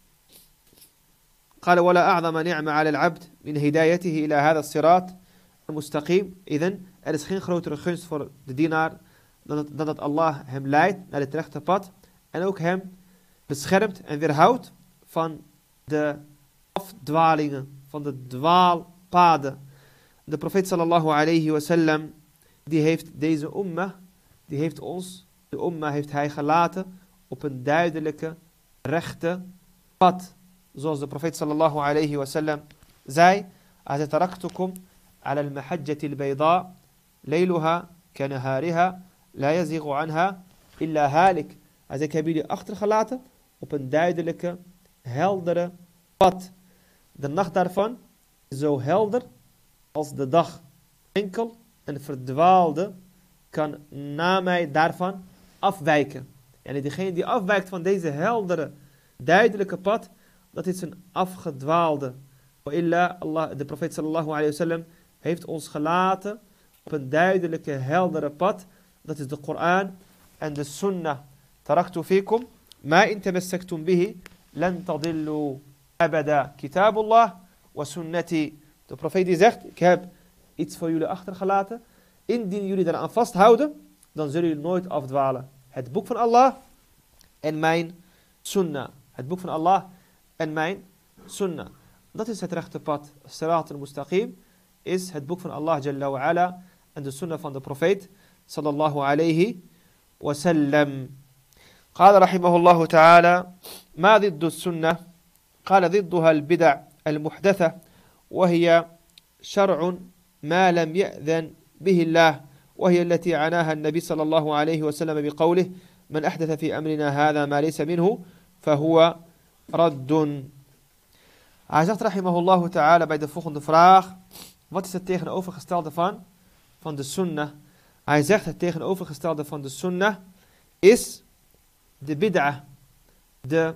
قال ولا أعظم نعمة على العبد من هدايته إلى هذا الصراط المستقيم. Iden, er is geen grotere gunst voor de dienaar dan dat Allah hem leidt naar dit rechte pad en ook hem beschermt en weerhoudt van de afdwalingen, van de dwaalpaden. De profeet sallallahu alayhi wa sallam, die heeft deze ummah, die heeft ons, de ummah heeft hij gelaten op een duidelijke, rechte pad. Zoals de profeet sallallahu alayhi wa sallam zei, Azataraktukum ala al-mahajjati al-bayda, layluha kanahariha, la yazighu anha illa halik. Hij zei, ik heb jullie achtergelaten op een duidelijke, heldere pad. De nacht daarvan is zo helder als de dag. Enkel een verdwaalde kan na mij daarvan afwijken. En degene die afwijkt van deze heldere, duidelijke pad, dat is een afgedwaalde. Allah, de profeet sallallahu alayhi wa sallam heeft ons gelaten op een duidelijke, heldere pad. Dat is de Koran en de Sunnah. Taraktu fikum, ma in tamassaktum bihi, lan tadillu abada. Kitabullah wa sunnati. De profeet die zegt, ik heb iets voor jullie achtergelaten. Indien jullie daaraan vasthouden, dan zullen jullie nooit afdwalen. Het boek van Allah en mijn Sunnah. Het boek van Allah en mijn Sunnah. Dat is het rechte pad. Sirat al-Mustaqim is het boek van Allah Jalla wa Ala en de Sunnah van de profeet sallallahu alayhi wa sallam. قال رحمه الله تعالى ما ضد السنة؟ قال ضدها البدع المحدثة وهي شرع ما لم يأذن به الله وهي التي عناها النبي صلى الله عليه وسلم بقوله من أحدث في أمرنا هذا ما ليس منه فهو رد. Hij zegt rahimahullah ta'ala bij de volgende vraag, wat is het tegenovergestelde van de sunnah? Hij zegt het tegenovergestelde van de sunnah is de bid'ah, de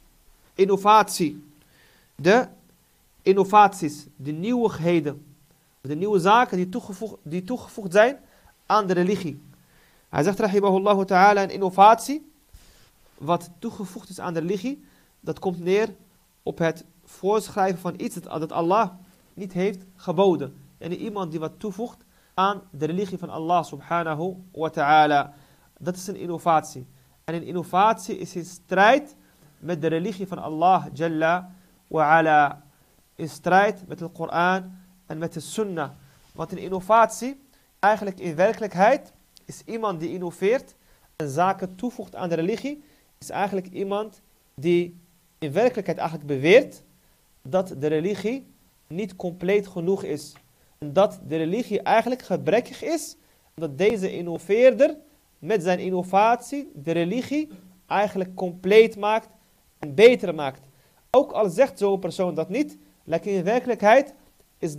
innovatie, de innovaties, de nieuwigheden, de nieuwe zaken die toegevoegd zijn aan de religie. Hij zegt rahimahullah ta'ala, een innovatie wat toegevoegd is aan de religie, dat komt neer op het voorschrijven van iets dat Allah niet heeft geboden. En iemand die wat toevoegt aan de religie van Allah subhanahu wa ta'ala. Dat is een innovatie. En een innovatie is in strijd met de religie van Allah Jalla wa Ala. In strijd met de Koran en met de Sunnah. Want een innovatie, eigenlijk in werkelijkheid, is iemand die innoveert en zaken toevoegt aan de religie, is eigenlijk iemand die in werkelijkheid eigenlijk beweert dat de religie niet compleet genoeg is. En dat de religie eigenlijk gebrekkig is. Dat deze innoveerder met zijn innovatie de religie eigenlijk compleet maakt en beter maakt. Ook al zegt zo'n persoon dat niet, maar in werkelijkheid is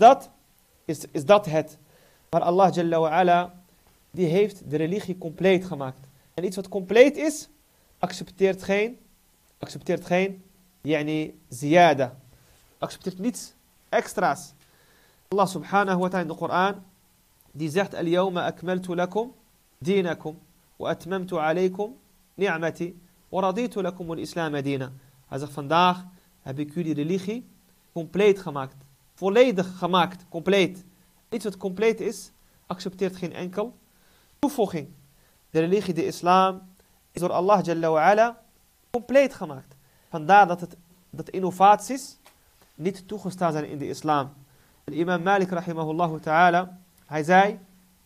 dat het. Maar Allah Jalla wa Ala, die heeft de religie compleet gemaakt. En iets wat compleet is, accepteert geen ziyada. Accepteert niets extra's. Allah subhanahu wa ta'ala in de Koran, die zegt, al-yawma akmaltu lakum dinakum wa atmamtu alaykum ni'mati wa raditu lakum al-islam dina. Hij zegt, vandaag heb ik jullie religie compleet gemaakt. Volledig gemaakt, compleet. Iets wat compleet is, accepteert geen enkel toevoeging. De religie, de islam, is door Allah Jalla wa Ala compleet gemaakt. Vandaar dat innovaties niet toegestaan zijn in de islam. En imam Malik rahimahullah ta'ala, hij zei,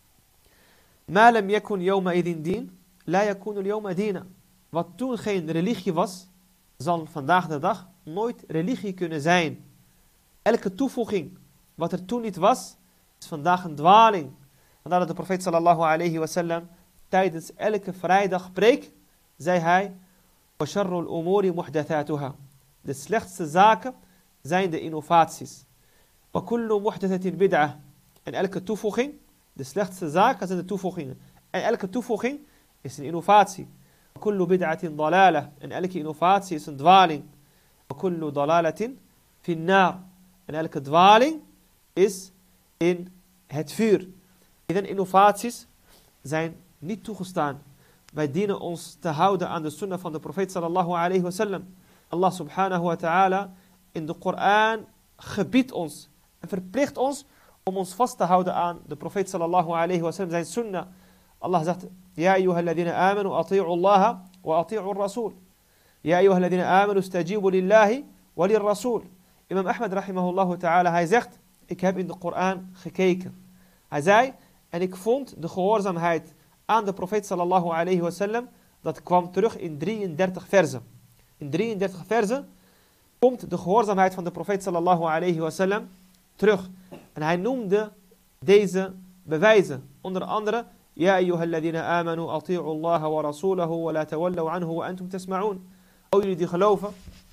Ma lam yakun yawma idin din, la yakun al-yawma dina. Wat toen geen religie was, zal vandaag de dag nooit religie kunnen zijn. Elke toevoeging, wat er toen niet was, is vandaag een dwaling. Vandaar dat de profeet sallallahu alayhi wa sallam tijdens elke vrijdag preek, zei hij, wa sharrul umuri muhdathatuha. De slechtste zaken zijn de innovaties. Wa kullu muhdathatin bid'ah. En elke toevoeging, de slechtste zaken zijn de toevoegingen. En elke toevoeging is een innovatie. Wa kullu bid'atin dalalah. En elke innovatie is een dwaling. Wa kullu dalalatin finnar. En elke dwaling is in het vuur. En innovaties zijn niet toegestaan. Wij dienen ons te houden aan de sunnah van de profeet sallallahu alayhi wasallam. Allah subhanahu wa ta'ala in de Koran gebiedt ons en verplicht ons om ons vast te houden aan de profeet sallallahu alayhi wasallam, zijn sunnah. Allah zegt, ja ayyuhalladhina amanu ati'u Allah wa ati'u rasul. Ja ayyuhalladhina amanu stajibu lillahi wa lirrasul. Imam Ahmad rahimahullah ta'ala, hij zegt, ik heb in de Koran gekeken. Hij zei, en ik vond de gehoorzaamheid aan de profeet sallallahu alayhi wasallam, dat kwam terug in 33 verzen. In 33 verzen komt de gehoorzaamheid van de profeet sallallahu alayhi wasallam terug. En hij noemde deze bewijzen. Onder andere, ja ayyuhalladhina amanu ati'u Allah wa rasulahu wa la tawallaw anhu wa antum tasma'un. O jullie die geloven,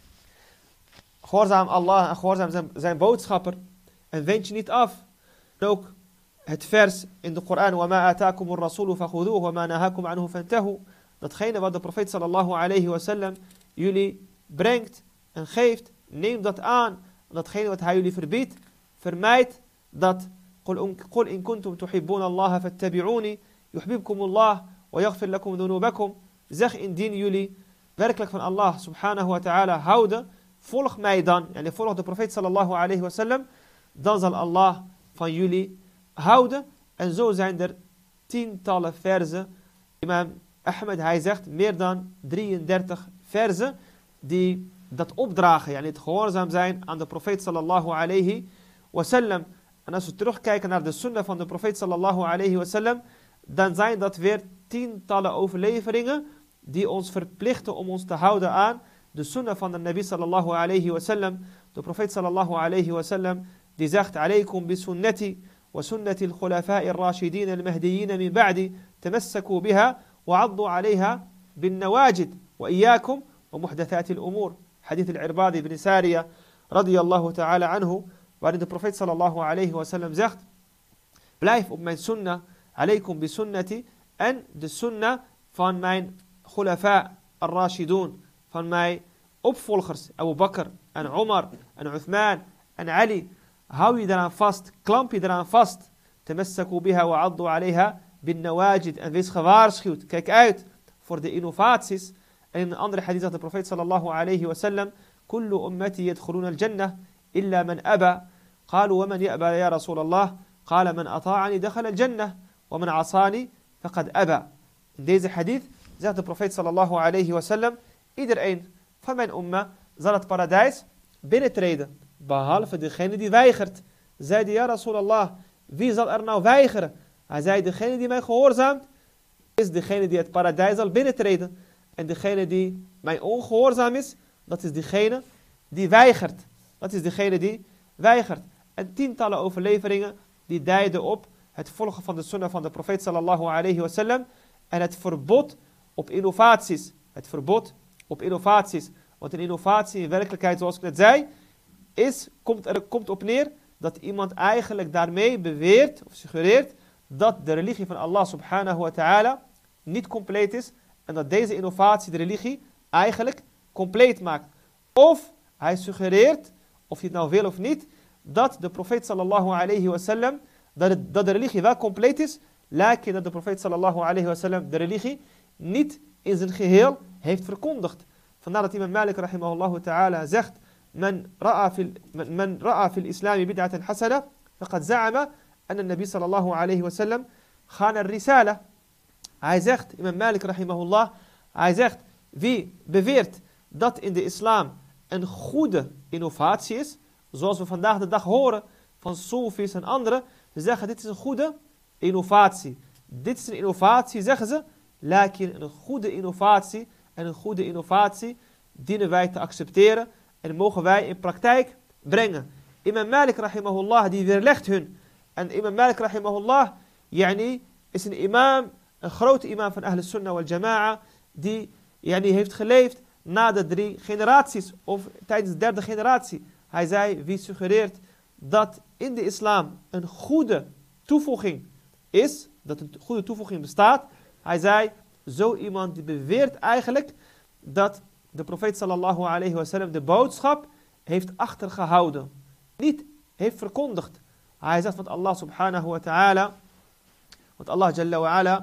gehoorzaam Allah en gehoorzaam zijn boodschapper en wend je niet af. En ook het vers in de Koran, wa ma ataakum ar-rasulu fakhuduhu wa ma nahakum anhu fantahu. Datgene wat de profeet sallallahu alayhi wasallam jullie brengt en geeft, neem dat aan. En datgene wat hij jullie verbiedt, vermijd dat. Qul in kuntum tuhibbuna Allah fattabi'uni yuhibbukum Allah wa yaghfir lakum dhunubakum. Zeg indien jullie werkelijk van Allah subhanahu wa ta'ala houden, volg mij dan, en volg de profeet sallallahu alayhi wasallam, dan zal Allah van jullie houden. En zo zijn er tientallen verzen. Imam Ahmed, hij zegt meer dan 33 verzen die dat opdragen, het gehoorzaam zijn aan de profeet sallallahu alayhi wasallam. En als we terugkijken naar de sunnah van de profeet sallallahu alayhi wasallam, dan zijn dat weer tientallen overleveringen die ons verplichten om ons te houden aan de sunnah van de Nabi sallallahu alayhi wasallam. De profeet sallallahu alayhi wasallam die zegt, alaykum bi sunnati wa sunnati al-khulafa'i ar-rashidin al-mahdiyyin min ba'di tamassaku biha wa 'addu 'alayha bin nawajid wa iyyakum wa muhdathati al-umur. Hadith al-Irbad ibn Sariya radiyallahu ta'ala anhu, waarin de profeet sallallahu alayhi wasallam zegt, blijf op mijn sunnah, alaykum bi sunnati, en de sunnah van mijn khulafa ar-rashidun, van mijn opvolgers, Abu Bakr en Umar en Uthman en Ali. Hou je daaraan vast, klamp je daaraan vast. Tamassaku biha wa 'addu 'alayha bin nawajid, en wees gewaarschuwd, kijk uit voor de innovaties. En in een andere hadith zegt de profeet sallallahu alayhi wasallam, kullu ummati yadkhuluna al-jannah illa man aba. Qalu wa man ya'ba ya Rasulallah? Qala man ata'ani dakhala al-jannah wa man 'asani faqad aba. In deze hadith zegt de profeet sallallahu alayhi wasallam, iedereen van mijn umma zal het paradijs binnentreden, behalve degene die weigert. Zeide, ja Rasulallah, wie zal er nou weigeren? Hij zei, degene die mij gehoorzaamt, is degene die het paradijs zal binnentreden. En degene die mij ongehoorzaam is, dat is degene die weigert. Dat is degene die weigert. En tientallen overleveringen die duiden op het volgen van de sunnah van de profeet sallallahu alayhi wasallam en het verbod op innovaties. Het verbod op innovaties. Want een innovatie in werkelijkheid, zoals ik net zei, komt op neer dat iemand eigenlijk daarmee beweert of suggereert dat de religie van Allah subhanahu wa ta'ala niet compleet is en dat deze innovatie de religie eigenlijk compleet maakt. Of hij suggereert, of je het nou wil of niet, dat de profeet sallallahu alayhi wasallam, dat de religie wel compleet is, lijkt dat de profeet sallallahu alayhi wasallam de religie niet in zijn geheel heeft verkondigd. Vandaar dat imam Malik rahimahullah ta'ala zegt, man ra'a fil islami bid'atan hasana, faqad za'ama anna nabi sallallahu alayhi wasallam khana ar-risala. Hij zegt, imam Malik rahimahullah, hij zegt, wie beweert dat in de islam een goede innovatie is, zoals we vandaag de dag horen van Soefis en anderen, ze zeggen dit is een goede innovatie. Dit is een innovatie, zeggen ze, lakin een goede innovatie, en een goede innovatie dienen wij te accepteren en mogen wij in praktijk brengen. Imam Malik rahimahullah die weerlegt hun. En imam Malik rahimahullah is een imam, een grote imam van Ahl Sunnah wal Jama'a, die heeft geleefd na de 3 generaties of tijdens de 3e generatie. Hij zei, wie suggereert dat in de islam een goede toevoeging is, dat een goede toevoeging bestaat, hij zei, zo iemand die beweert eigenlijk dat de profeet sallallahu alayhi wasallam de boodschap heeft achtergehouden, niet heeft verkondigd. Hij zegt, want Allah subhanahu wa ta'ala, want Allah jalla wa ala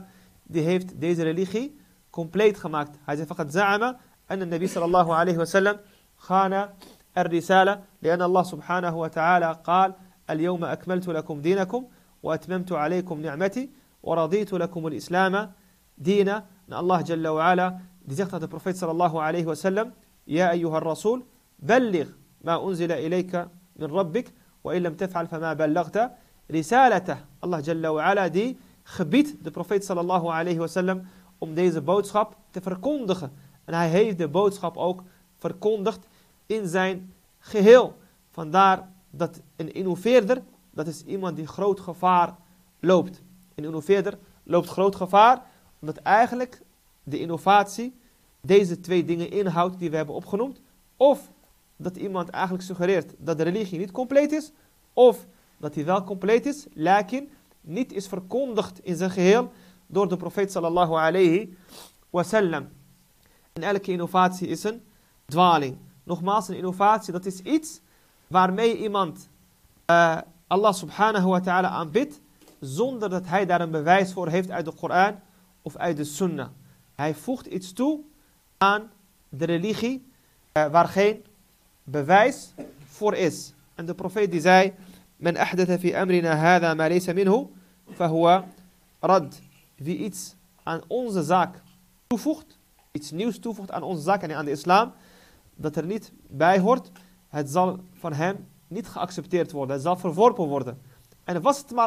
die heeft deze religie compleet gemaakt. Hij zei, فقد زعم أن النبي صلى الله عليه وسلم خان الرسالة لأن الله سبحانه وتعالى قال اليوم أكملت لكم دينكم وأتممت عليكم نعمتي ورضيت لكم الإسلام دينا. En Allah Jalla wa Ala, die zegt aan de profeet sallallahu alayhi wa sallam, Ja ayyuha rasul, balligh ma unzila ilayka min rabbik, wa illam taf'al fama ballaghta risalatah. Allah Jalla wa Ala die gebiedt de profeet sallallahu alayhi wa sallam om deze boodschap te verkondigen. En hij heeft de boodschap ook verkondigd in zijn geheel. Vandaar dat een innoveerder, dat is iemand die groot gevaar loopt. Een innoveerder loopt groot gevaar, omdat eigenlijk de innovatie deze twee dingen inhoudt die we hebben opgenoemd. Of dat iemand eigenlijk suggereert dat de religie niet compleet is. Of dat die wel compleet is, lakin niet is verkondigd in zijn geheel door de profeet sallallahu alayhi wasallam. En elke innovatie is een dwaling. Nogmaals, een innovatie, dat is iets waarmee iemand Allah subhanahu wa ta'ala aanbidt, zonder dat hij daar een bewijs voor heeft uit de Koran of uit de Sunnah. Hij voegt iets toe aan de religie waar geen bewijs voor is. En de profeet die zei, Men ahdatha fi amrina hadha ma laysa minhu, fahuwa rad. Wie iets aan onze zaak toevoegt, iets nieuws toevoegt aan onze zaak en aan de islam, dat er niet bij hoort, het zal van hem niet geaccepteerd worden. Het zal verworpen worden. En was het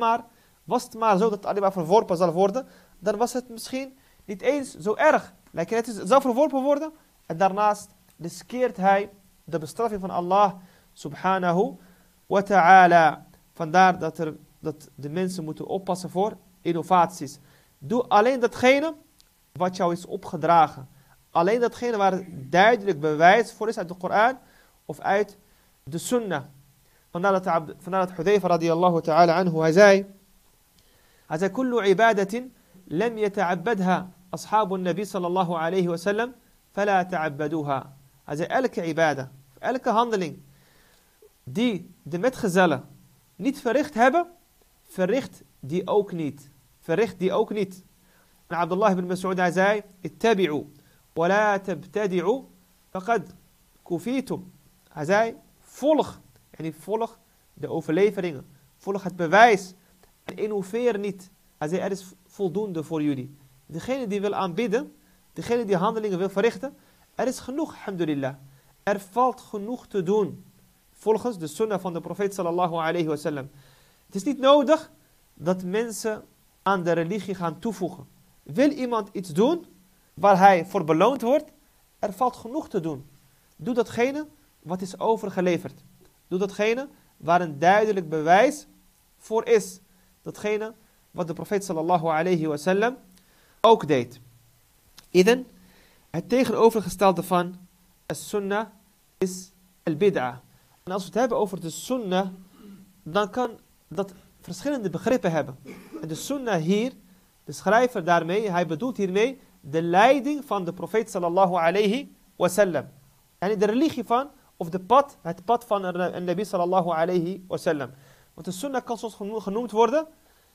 maar zo dat het alleen maar verworpen zal worden, dan was het misschien niet eens zo erg. Het zal verworpen worden en daarnaast riskeert hij de bestraffing van Allah subhanahu wa ta'ala. Vandaar dat de mensen moeten oppassen voor innovaties. Doe alleen datgene wat jou is opgedragen. Alleen datgene waar duidelijk bewijs voor is uit de Koran of uit de Sunnah. Vandaar dat Hudayfa radiyallahu ta'ala anhu, hij zei, kullu ibadatin lam yata'abbadha ashabu nabi sallallahu alayhi wa sallam, fala ta'abbaduha. Hij zei, elke ibadah, elke handeling die de metgezellen niet verricht hebben, verricht die ook niet. Verricht die ook niet. En Abdullah ibn Mas'ud, hij zei, ittabi'u wa la tabtadi'u faqad kufitum. Hij zei, volg de overleveringen, volg het bewijs en innoveer niet. Hij zei, er is voldoende voor jullie. Degene die wil aanbidden, degene die handelingen wil verrichten, er is genoeg, alhamdulillah. Er valt genoeg te doen, volgens de sunnah van de profeet sallallahu alayhi wa sallam. Het is niet nodig dat mensen aan de religie gaan toevoegen. Wil iemand iets doen waar hij voor beloond wordt, er valt genoeg te doen. Doe datgene wat is overgeleverd. Doe datgene waar een duidelijk bewijs voor is. Datgene wat de profeet sallallahu alayhi wa sallam ook deed. Iden, het tegenovergestelde van as-sunnah is al-bid'ah. En als we het hebben over de sunnah, dan kan dat verschillende begrippen hebben. En de sunnah hier, de schrijver daarmee, hij bedoelt hiermee de leiding van de profeet sallallahu alayhi wa sallam. En de religie van, of het pad van een nabi sallallahu alayhi wa sallam. Want de sunnah kan soms genoemd worden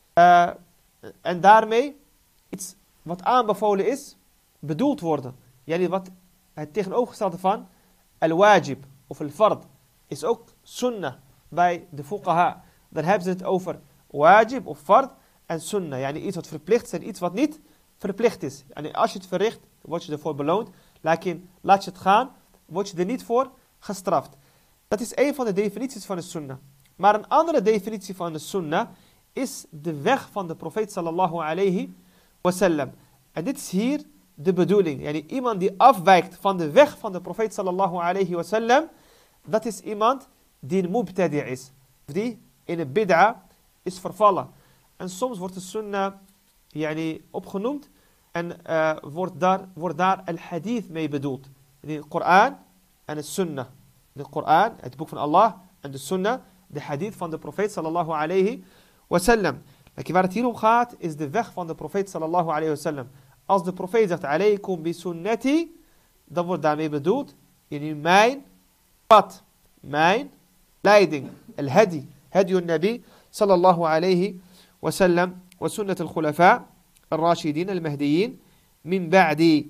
en daarmee iets wat aanbevolen is, bedoeld worden. Yani wat het tegenovergestelde van al-wajib of al-fard is ook sunnah bij de fuqaha. Dan hebben ze het over wajib of fard en sunnah. Yani iets wat verplicht is en iets wat niet verplicht is. En als je het verricht, word je ervoor beloond. Laat je het gaan, word je er niet voor gestraft. Dat is een van de definities van de sunnah. Maar een andere definitie van de sunnah is de weg van de profeet sallallahu alayhi wasallam. En dit is hier de bedoeling. Yani iemand die afwijkt van de weg van de profeet sallallahu alayhi wasallam, dat is iemand die een mubtadi' is. Die in een bid'ah is vervallen. En soms wordt de sunnah opgenoemd en wordt daar al-hadith mee bedoeld. De Koran en de sunnah. De Koran, het boek van Allah, en de sunnah, de hadith van de profeet sallallahu alayhi wasallam. Waar het hier om gaat, is de weg van de profeet sallallahu alayhi wasallam. Als de profeet zegt, alaykum bi sunnati, dan wordt daarmee bedoeld, mijn pad, mijn leiding, al-hadi, hadi nabi sallallahu alayhi wasallam, wa sunnat al-khulafa الراشدين المهديين من بعدي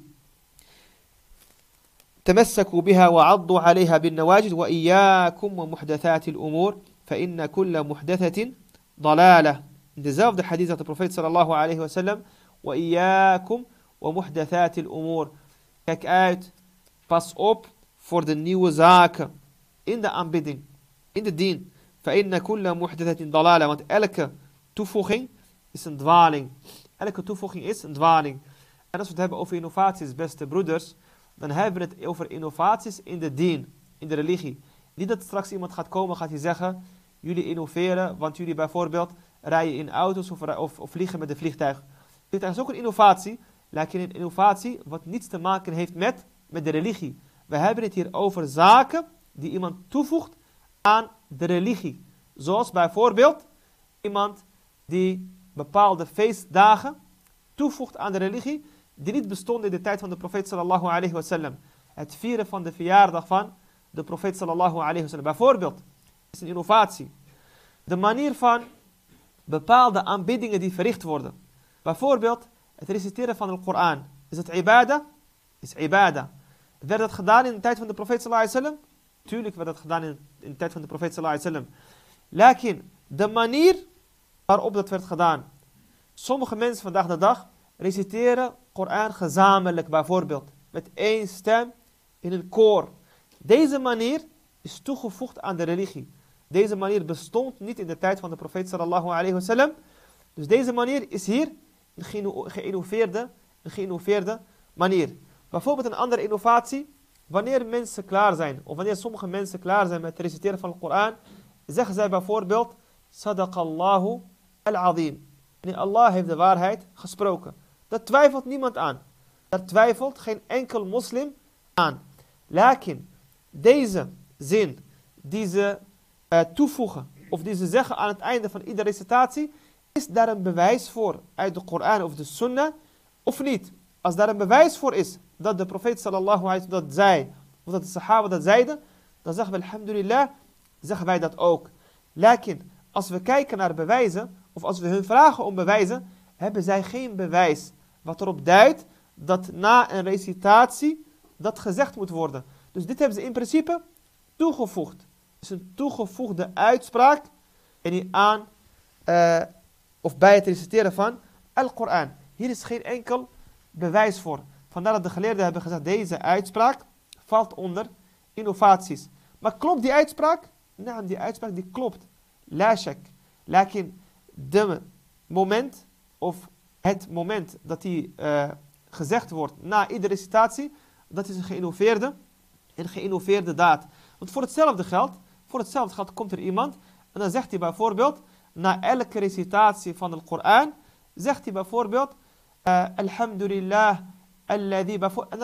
تمسكوا بها وعضوا عليها بالنواجذ وإياكم ومحدثات الأمور فإن كل محدثة ضلالة. In dezelfde hadith dat de profeet sallallahu alayhi wa sallam وإياكم ومحدثات الأمور. Kijk uit, pas op voor de nieuwe zaken in de aanbidding, in de dien. فإن كل محدثة ضلالة. Want elke toevoeging is een dwaling. Elke toevoeging is een dwaling. En als we het hebben over innovaties, beste broeders, dan hebben we het over innovaties in de dien, in de religie. Niet dat straks iemand gaat komen, gaat hij zeggen, jullie innoveren, want jullie bijvoorbeeld rijden in auto's of vliegen met een vliegtuig. Vliegtuig is ook een innovatie, een innovatie wat niets te maken heeft met de religie. We hebben het hier over zaken die iemand toevoegt aan de religie. Zoals bijvoorbeeld iemand die bepaalde feestdagen toevoegt aan de religie, die niet bestonden in de tijd van de profeet sallallahu alayhi wa sallam. Het vieren van de verjaardag van de profeet sallallahu alayhi wa sallam. Bijvoorbeeld, is een innovatie. De manier van bepaalde aanbiddingen die verricht worden. Bijvoorbeeld, het reciteren van de Koran. Is het ibadah? Is ibadah. Werd dat gedaan in de tijd van de profeet sallallahu alayhi wa sallam? Tuurlijk werd dat gedaan in de tijd van de profeet sallallahu alayhi wa sallam. Lakin, de manier waarop dat werd gedaan. Sommige mensen vandaag de dag reciteren Koran gezamenlijk bijvoorbeeld. Met één stem in een koor. Deze manier is toegevoegd aan de religie. Deze manier bestond niet in de tijd van de profeet sallallahu alayhi wa sallam. Dus deze manier is hier een geïnnoveerde manier. Bijvoorbeeld een andere innovatie. Wanneer mensen klaar zijn, of wanneer sommige mensen klaar zijn met het reciteren van de Koran, zeggen zij bijvoorbeeld, Sadaqallahu al-Azim. En Allah heeft de waarheid gesproken. Daar twijfelt niemand aan. Daar twijfelt geen enkel moslim aan. Lakin, deze zin die ze toevoegen, of die ze zeggen aan het einde van iedere recitatie, is daar een bewijs voor uit de Koran of de Sunnah, of niet? Als daar een bewijs voor is, dat de profeet sallallahu alayhi wa sallam dat zei, of dat de sahaba dat zeiden, dan zeggen we alhamdulillah, zeggen wij dat ook. Lakin, als we kijken naar bewijzen, of als we hun vragen om bewijzen, hebben zij geen bewijs. Wat erop duidt dat na een recitatie dat gezegd moet worden. Dus dit hebben ze in principe toegevoegd. Het is een toegevoegde uitspraak aan, of bij het reciteren van Al-Quran. Hier is geen enkel bewijs voor. Vandaar dat de geleerden hebben gezegd, deze uitspraak valt onder innovaties. Maar klopt die uitspraak? Nou, die uitspraak die klopt. La shak. Lakin de moment, of het moment dat die gezegd wordt na iedere recitatie, dat is een geïnnoveerde daad. Want voor hetzelfde geld komt er iemand en dan zegt hij bijvoorbeeld, na elke recitatie van de Koran, zegt hij bijvoorbeeld, alhamdulillah, alladhi,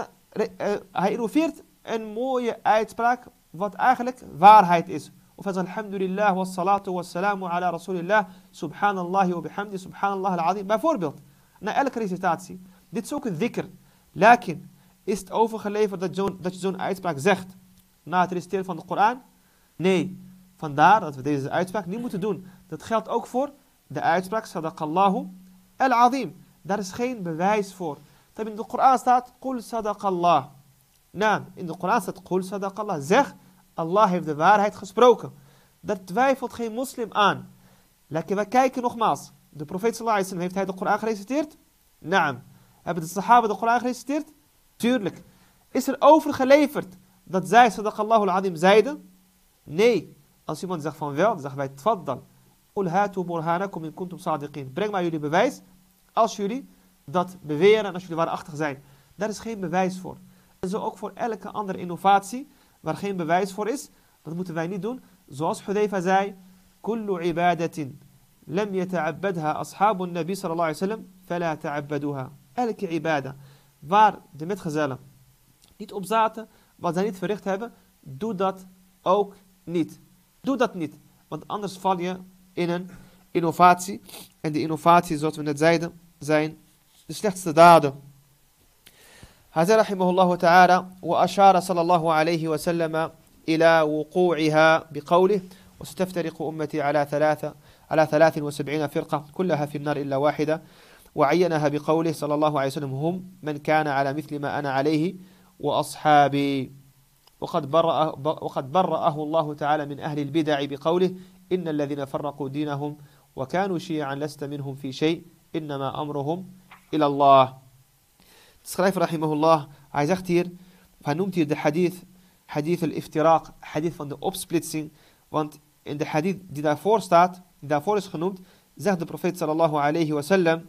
hij innoveert een mooie uitspraak, wat eigenlijk waarheid is. Of hij zegt, alhamdulillah, wassalatu wassalamu ala rasulillah, subhanallah wa bihamdi, subhanallah al-azim. Bijvoorbeeld, na elke recitatie. Dit is ook een dhikr. Lakin, is het overgeleverd dat je zo'n uitspraak zegt na het reciteren van de Koran? Nee. Vandaar dat we deze uitspraak niet moeten doen. Dat geldt ook voor de uitspraak, sadaqallahu al-azim. Daar is geen bewijs voor. Dat in de Koran staat, qul sadaqallah. Nou, in de Koran staat, qul sadaqallah. Zeg, Allah heeft de waarheid gesproken. Daar twijfelt geen moslim aan. Laten we kijken nogmaals. De profeet sallallahu alayhi wa sallam, heeft hij de Koran gereciteerd? Naam. Hebben de sahaba de Koran gereciteerd? Tuurlijk. Is er overgeleverd dat zij sadaqallahu al-azim zeiden? Nee. Als iemand zegt van wel, dan zeggen wij tfaddal. Qul hatu burhanakum in kuntum sadiqin. Breng maar jullie bewijs als jullie dat beweren en als jullie waarachtig zijn. Daar is geen bewijs voor. En zo ook voor elke andere innovatie waar geen bewijs voor is, dat moeten wij niet doen. Zoals Hudayfa zei, kullu ibadatin lam yata'abbadha ashabun nabi sallallahu alayhi wa sallam, fala ta'abbaduha. Elke ibadah waar de metgezellen niet op zaten, wat zij niet verricht hebben, doe dat ook niet. Doe dat niet, want anders val je in een innovatie. En die innovatie, zoals we net zeiden, zijn de slechtste daden. هذا رحمه الله تعالى وأشار صلى الله عليه وسلم إلى وقوعها بقوله وستفترق أمتي على 73 فرقة كلها في النار إلا واحدة. وعينها بقوله صلى الله عليه وسلم هم من كان على مثل ما أنا عليه وأصحابي. وقد برأه الله تعالى من أهل البدع بقوله إن الذين فرقوا دينهم وكانوا شيعا لست منهم في شيء إنما أمرهم إلى الله. Schrijver rahimahullah, hij zegt hier, hij noemt hier de hadith al-iftiraq, hadith van de opsplitsing, want in de hadith die daarvoor staat, die daarvoor is genoemd, zegt de profeet sallallahu alayhi wa sallam,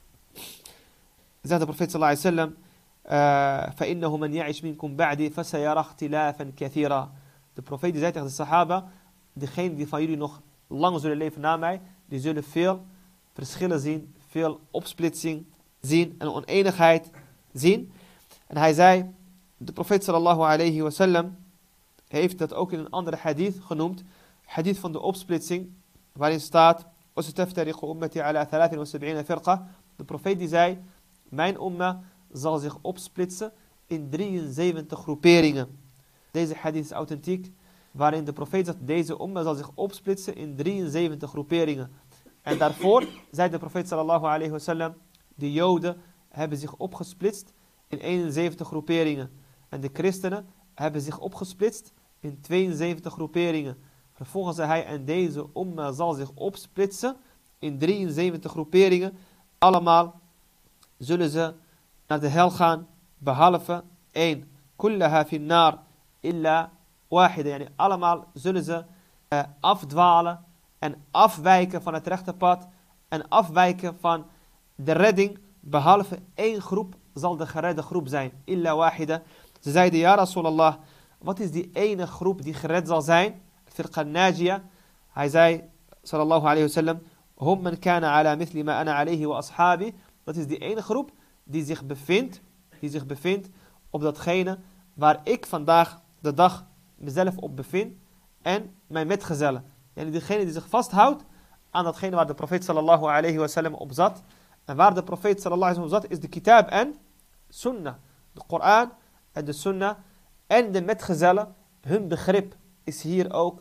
فإنه من يعش منكم بعدي فسيرى اختلافا كثيرا. De profeet die zei tegen de sahaba, degenen die van jullie nog lang zullen leven na mij, die zullen veel verschillen zien, veel opsplitsing zien en oneenigheid zien. En hij zei, de profeet sallallahu alayhi wa sallam heeft dat ook in een andere hadith genoemd, hadith van de opsplitsing, waarin staat, وَسَتَفْتَرِقُ أُمَّتِي عَلَى 73 فرقة. De profeet die zei, mijn umma zal zich opsplitsen in 73 groeperingen. Deze hadith is authentiek, waarin de profeet zegt, deze umma zal zich opsplitsen in 73 groeperingen. En daarvoor zei de profeet sallallahu alayhi wa sallam, de joden hebben zich opgesplitst in 71 groeperingen. En de christenen hebben zich opgesplitst in 72 groeperingen. Vervolgens zei hij, en deze umma zal zich opsplitsen in 73 groeperingen. Allemaal zullen ze naar de hel gaan, behalve één. Kullaha fin nar illa wahida. Yani allemaal zullen ze afdwalen en afwijken van het rechte pad en afwijken van de redding, behalve één groep zal de geredde groep zijn. Illa wahida. Ze zeiden, ja Rasulallah, wat is die ene groep die gered zal zijn? Firqa najia. Hij zei, sallallahu alayhi wa sallam, hum man kana ala mithli ma ana alayhi wa ashabi. Dat is die ene groep die zich bevindt op datgene waar ik vandaag de dag mezelf op bevind en mijn metgezellen. Yani diegene die zich vasthoudt aan datgene waar de profeet sallallahu alayhi wa sallam op zat. En waar de profeet sallallahu alayhi wa sallam op zat is de kitab en sunnah. De Koran en de sunnah en de metgezellen. Hun begrip is hier ook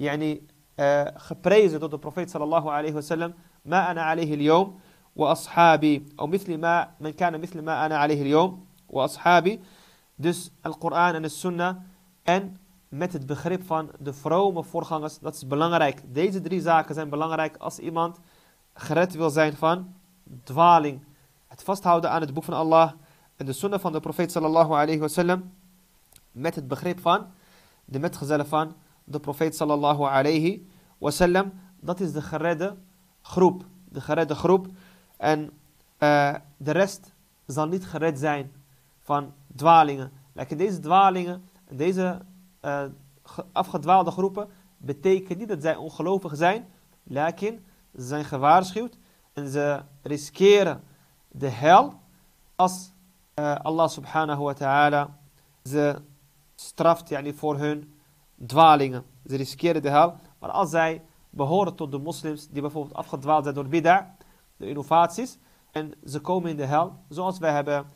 geprezen door de profeet sallallahu alayhi wa sallam. Ma ana alayhi al-yawm wa ashabi. Of mithli ma man kana mithli ma ana alayhi al-yawm wa ashabi. Dus al-Quran en de sunnah en met het begrip van de vrome voorgangers, dat is belangrijk. Deze drie zaken zijn belangrijk als iemand gered wil zijn van dwaling. Het vasthouden aan het boek van Allah en de sunnah van de profeet sallallahu alayhi wa sallam met het begrip van de metgezellen van de profeet sallallahu alayhi wa sallam. Dat is de geredde groep. De geredde groep. En de rest zal niet gered zijn van dwalingen. Deze dwalingen, deze afgedwaalde groepen, betekent niet dat zij ongelovig zijn. Lakin, ze zijn gewaarschuwd en ze riskeren de hel als Allah subhanahu wa ta'ala ze straft voor hun dwalingen. Ze riskeren de hel. Maar als zij behoren tot de moslims die bijvoorbeeld afgedwaald zijn door bid'a, de innovaties, en ze komen in de hel, zoals wij hebben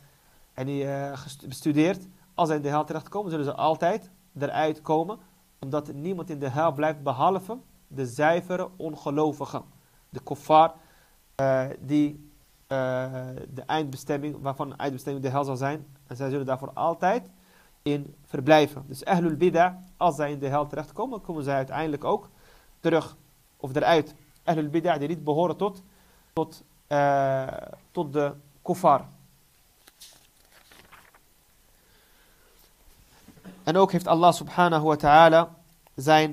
bestudeerd, als zij in de hel terechtkomen, zullen ze altijd eruit komen, omdat niemand in de hel blijft behalve de zuivere ongelovigen. De kuffar, die de eindbestemming, waarvan de eindbestemming de hel zal zijn, en zij zullen daarvoor altijd in verblijven. Dus ahlul bid'a, als zij in de hel terechtkomen, komen zij uiteindelijk ook terug of eruit. Ahlul bid'a die niet behoren tot de kuffar. En ook heeft Allah subhanahu wa ta'ala zijn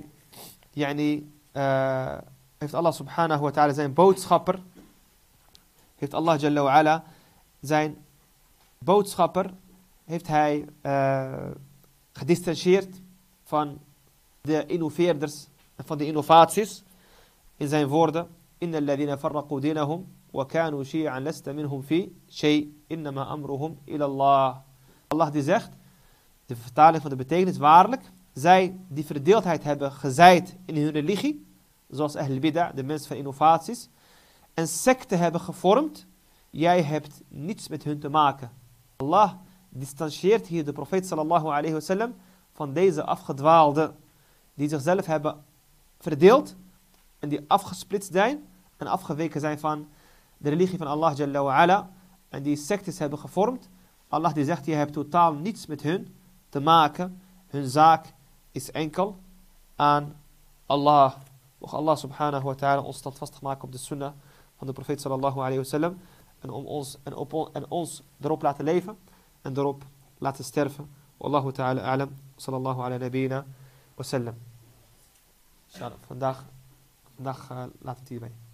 boodschapper, heeft Allah jalla wa ala zijn boodschapper, heeft hij gedistanceerd van de innoveerders en van de innovaties in zijn woorden. Inna alladhina farraqu dinahum wa kanu shi'an lasta minhum fi shay innama amruhum ila Allah. Allah die zegt, de vertaling van de betekenis, waarlijk, zij die verdeeldheid hebben gezaaid in hun religie, zoals Ahl Bid'ah, de mensen van innovaties, en secten hebben gevormd, jij hebt niets met hun te maken. Allah distancieert hier de profeet sallallahu alayhi wa sallam van deze afgedwaalden, die zichzelf hebben verdeeld, en die afgesplitst zijn, en afgeweken zijn van de religie van Allah Jalla wa Ala en die sectes hebben gevormd. Allah die zegt, je hebt totaal niets met hun te maken. Hun zaak is enkel aan Allah. Mocht Allah subhanahu wa ta'ala ons standvastig maken op de sunnah van de profeet sallallahu alayhi wa sallam. En ons erop laten leven en erop laten sterven. Wallahu ta'ala a'lam. Sallallahu ala nabiyina wa sallam. Vandaag laat het hierbij.